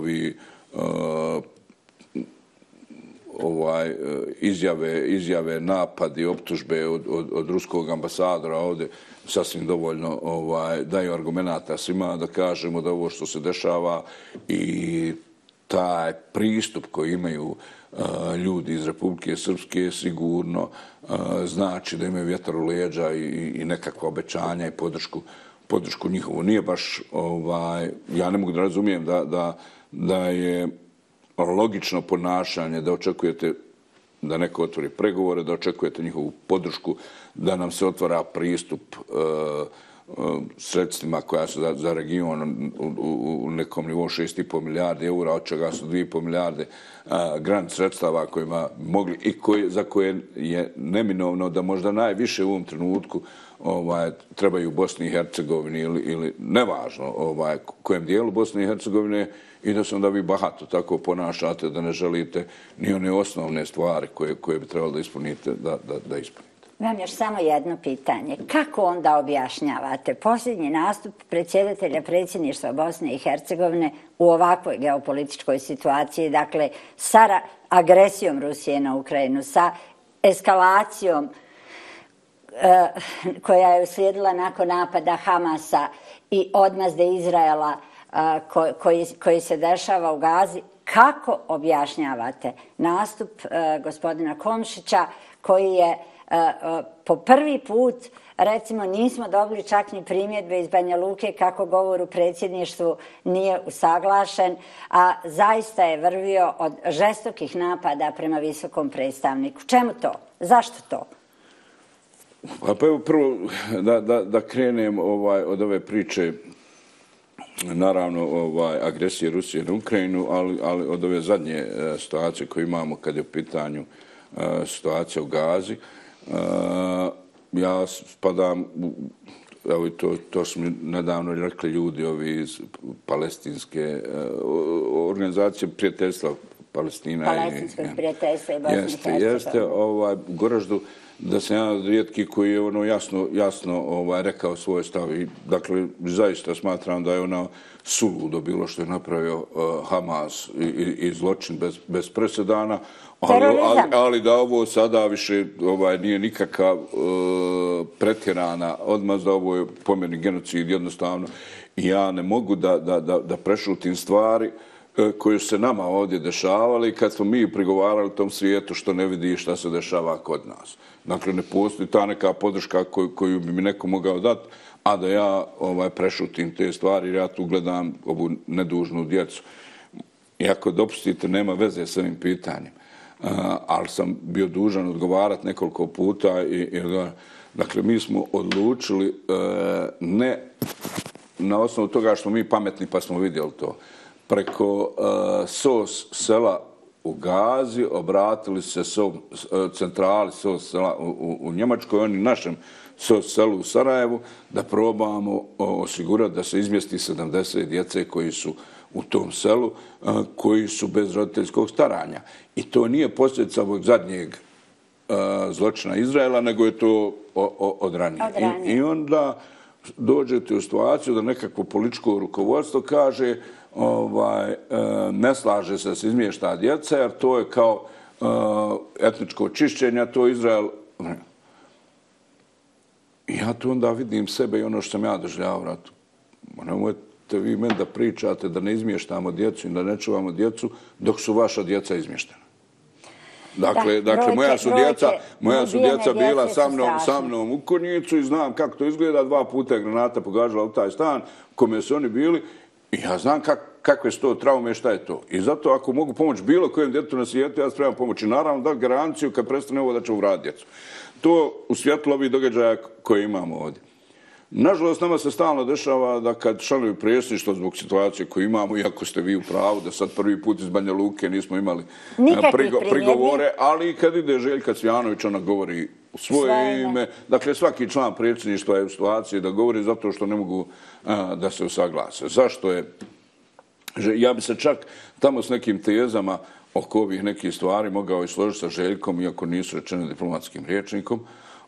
Speaker 2: izjave, napadi, optužbe od ruskog ambasadora ovdje sasvim dovoljno daju argumenata svima da kažemo da ovo što se dešava i taj pristup koji imaju ljudi iz Republike Srpske sigurno znači da imaju vjetar u leđa i nekakva obećanja i podršku njihovu. Nije baš, ja ne mogu da razumijem da je logično ponašanje da očekujete da neko otvori pregovore, da očekujete njihovu podršku, da nam se otvara pristup sredstvima koja su za region u nekom nivou 6,5 milijardi eura, od čega su 2,5 milijarde grant sredstava kojima mogli i za koje je neminovno da možda najviše u ovom trenutku trebaju Bosni i Hercegovini ili nevažno kojem dijelu Bosne i Hercegovine i da se onda vi bahato tako ponašate da ne želite ni one osnovne stvari koje bi trebalo da ispunite, da ispunite.
Speaker 1: Imam još samo jedno pitanje. Kako onda objašnjavate posljednji nastup predsjedatelja predsjedništva Bosne i Hercegovine u ovakvoj geopolitičkoj situaciji, dakle sa agresijom Rusije na Ukrajinu, sa eskalacijom koja je uslijedila nakon napada Hamasa i odmazde Izraela koji se dešava u Gazi? Kako objašnjavate nastup gospodina Komšića koji je po prvi put, recimo, nismo dobili čak ni primjedbe iz Banja Luke kako govor u predsjedništvu nije usaglašen, a zaista je vrvio od žestokih napada prema visokom predstavniku. Čemu to? Zašto to?
Speaker 2: Pa evo prvo da krenem od ove priče, naravno agresije Rusije na Ukrajinu, ali od ove zadnje situacije koju imamo kad je u pitanju situacija u Gazi. Ja spadam, evo i to su mi nedavno rekli ljudi ovi iz palestinske organizacije prijateljstva Palestina
Speaker 1: Palestinskog prijateljstva i Bosne i Hercegovine.
Speaker 2: Jeste, Goraždu, da sam jedan od rijetkih koji je jasno rekao svoj stav. I, dakle, zaista smatram da je ono suludo bilo što je napravio Hamas i zločin bez presedana, ali da ovo sada više nije nikakav pretjerana odmazda, ovo je po meni genocid jednostavno. I ja ne mogu da prešutim stvari koje su se nama ovdje dešavali kad smo mi prigovarali tom svijetu što ne vidi šta se dešava kod nas. Dakle, ne postoji ta neka podrška koju bi mi neko mogao dati, a da ja prešutim te stvari jer ja tu gledam ovu nedužnu djecu. I ako dopustite, nema veze s ovim pitanjem. Ali sam bio dužan odgovarati nekoliko puta. Dakle, mi smo odlučili ne na osnovu toga što smo mi pametni pa smo vidjeli to. Preko SOS sela u Gazi obratili se centrali SOS sela u Njemačkoj, oni našem SOS selu u Sarajevu, da probamo osigurati da se izmjesti 70 djece koji su u tom selu, koji su bez roditeljskog staranja. I to nije posljedica ovog zadnjeg zločina Izraela, nego je to od ranije. I onda dođete u situaciju da nekakvo političko rukovodstvo kaže ne slaže se da se izmješta djeca, jer to je kao etničko čišćenje, to je Izrael. I ja tu onda vidim sebe i ono što sam ja doživljavao u ratu. Nemojte vi meni da pričate da ne izmještamo djecu i da ne čuvamo djecu dok su vaša djeca izmještena. Dakle, moja su djeca bila sa mnom u Konjicu i znam kako to izgleda. 2 puta je granata pogađala u taj stan u kome su oni bili i ja znam kakve su to traume i šta je to. I zato ako mogu pomoći bilo kojem djetetu na svijetu, ja trebam pomoći. Naravno dati garanciju kad prestane ovo da ću vratiti djecu. To u svjetlu ovih događaja koje imamo ovdje. Nažalost, nama se stalno dešava da kad članovi predsjedništva zbog situacije koju imamo, iako ste vi u pravu da sad prvi put iz Banja Luke nismo imali prigovore, ali i kad ide Željka Cvijanović, ona govori u svoje ime. Dakle, svaki član predsjedništva je u situaciji da govori zato što ne mogu da se usaglase. Zašto je? Ja bi se čak tamo s nekim tezama oko ovih nekih stvari mogao i složiti sa Željkom, iako nisu rečene diplomatskim rječnikom,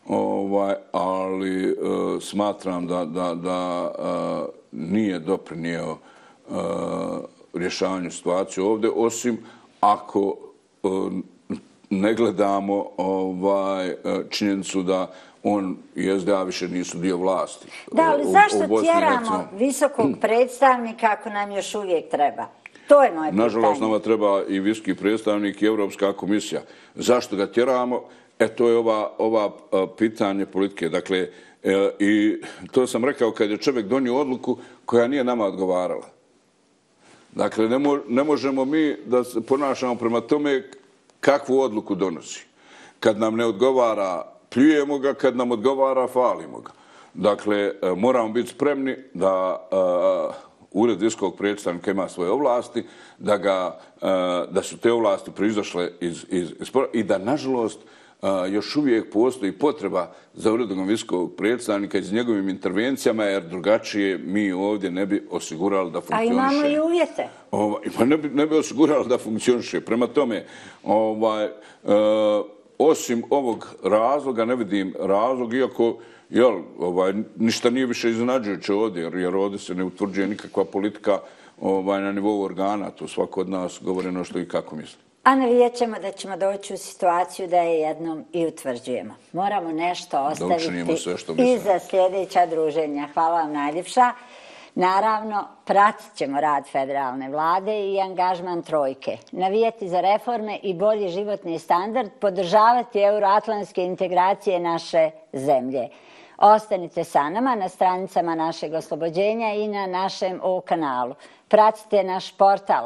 Speaker 2: ali smatram da nije doprinio rješavanju situacije ovdje, osim ako ne gledamo činjenicu da on i SDA više nisu dio vlasti.
Speaker 1: Da, ali zašto tjeramo visokog predstavnika ako nam još uvijek treba? To je moje pitanje.
Speaker 2: Nažalost, nama treba i visoki predstavnik i Europska komisija. Zašto ga tjeramo? To je ova pitanje politike. Dakle, i to sam rekao kad je čovjek donio odluku koja nije nama odgovarala. Dakle, ne možemo mi da se ponašamo prema tome kakvu odluku donosi. Kad nam ne odgovara, pljujemo ga, kad nam odgovara, falimo ga. Dakle, moramo biti spremni da Ured visokog predstavnika ima svoje ovlasti, da su te ovlasti proizašle i da, nažalost, još uvijek postoji potreba za uredom visokog predstavnika i s njegovim intervencijama, jer drugačije mi ovdje ne bi osigurali da funkcioniše.
Speaker 1: A imamo i uvjete.
Speaker 2: Ne bi osigurali da funkcioniše. Prema tome, osim ovog razloga, ne vidim razlog, iako ništa nije više iznenađujuće ovdje, jer ovdje se ne utvrđuje nikakva politika na nivou organa. To svako od nas govori ono što i kako misli.
Speaker 1: A navidjet ćemo da ćemo doći u situaciju da je jednom i utvrđujemo. Moramo nešto ostaviti i za sljedeća druženja. Hvala vam najljepša. Naravno, pratit ćemo rad federalne vlade i angažman trojke. Navijati za reforme i bolji životni standard, podržavati euroatlantske integracije naše zemlje. Ostanite sa nama na stranicama našeg Oslobođenja i na našem kanalu. Pratite naš portal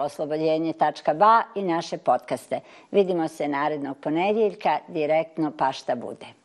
Speaker 1: oslobodjenje.ba i naše podcaste. Vidimo se narednog ponedjeljka direktno pa šta bude.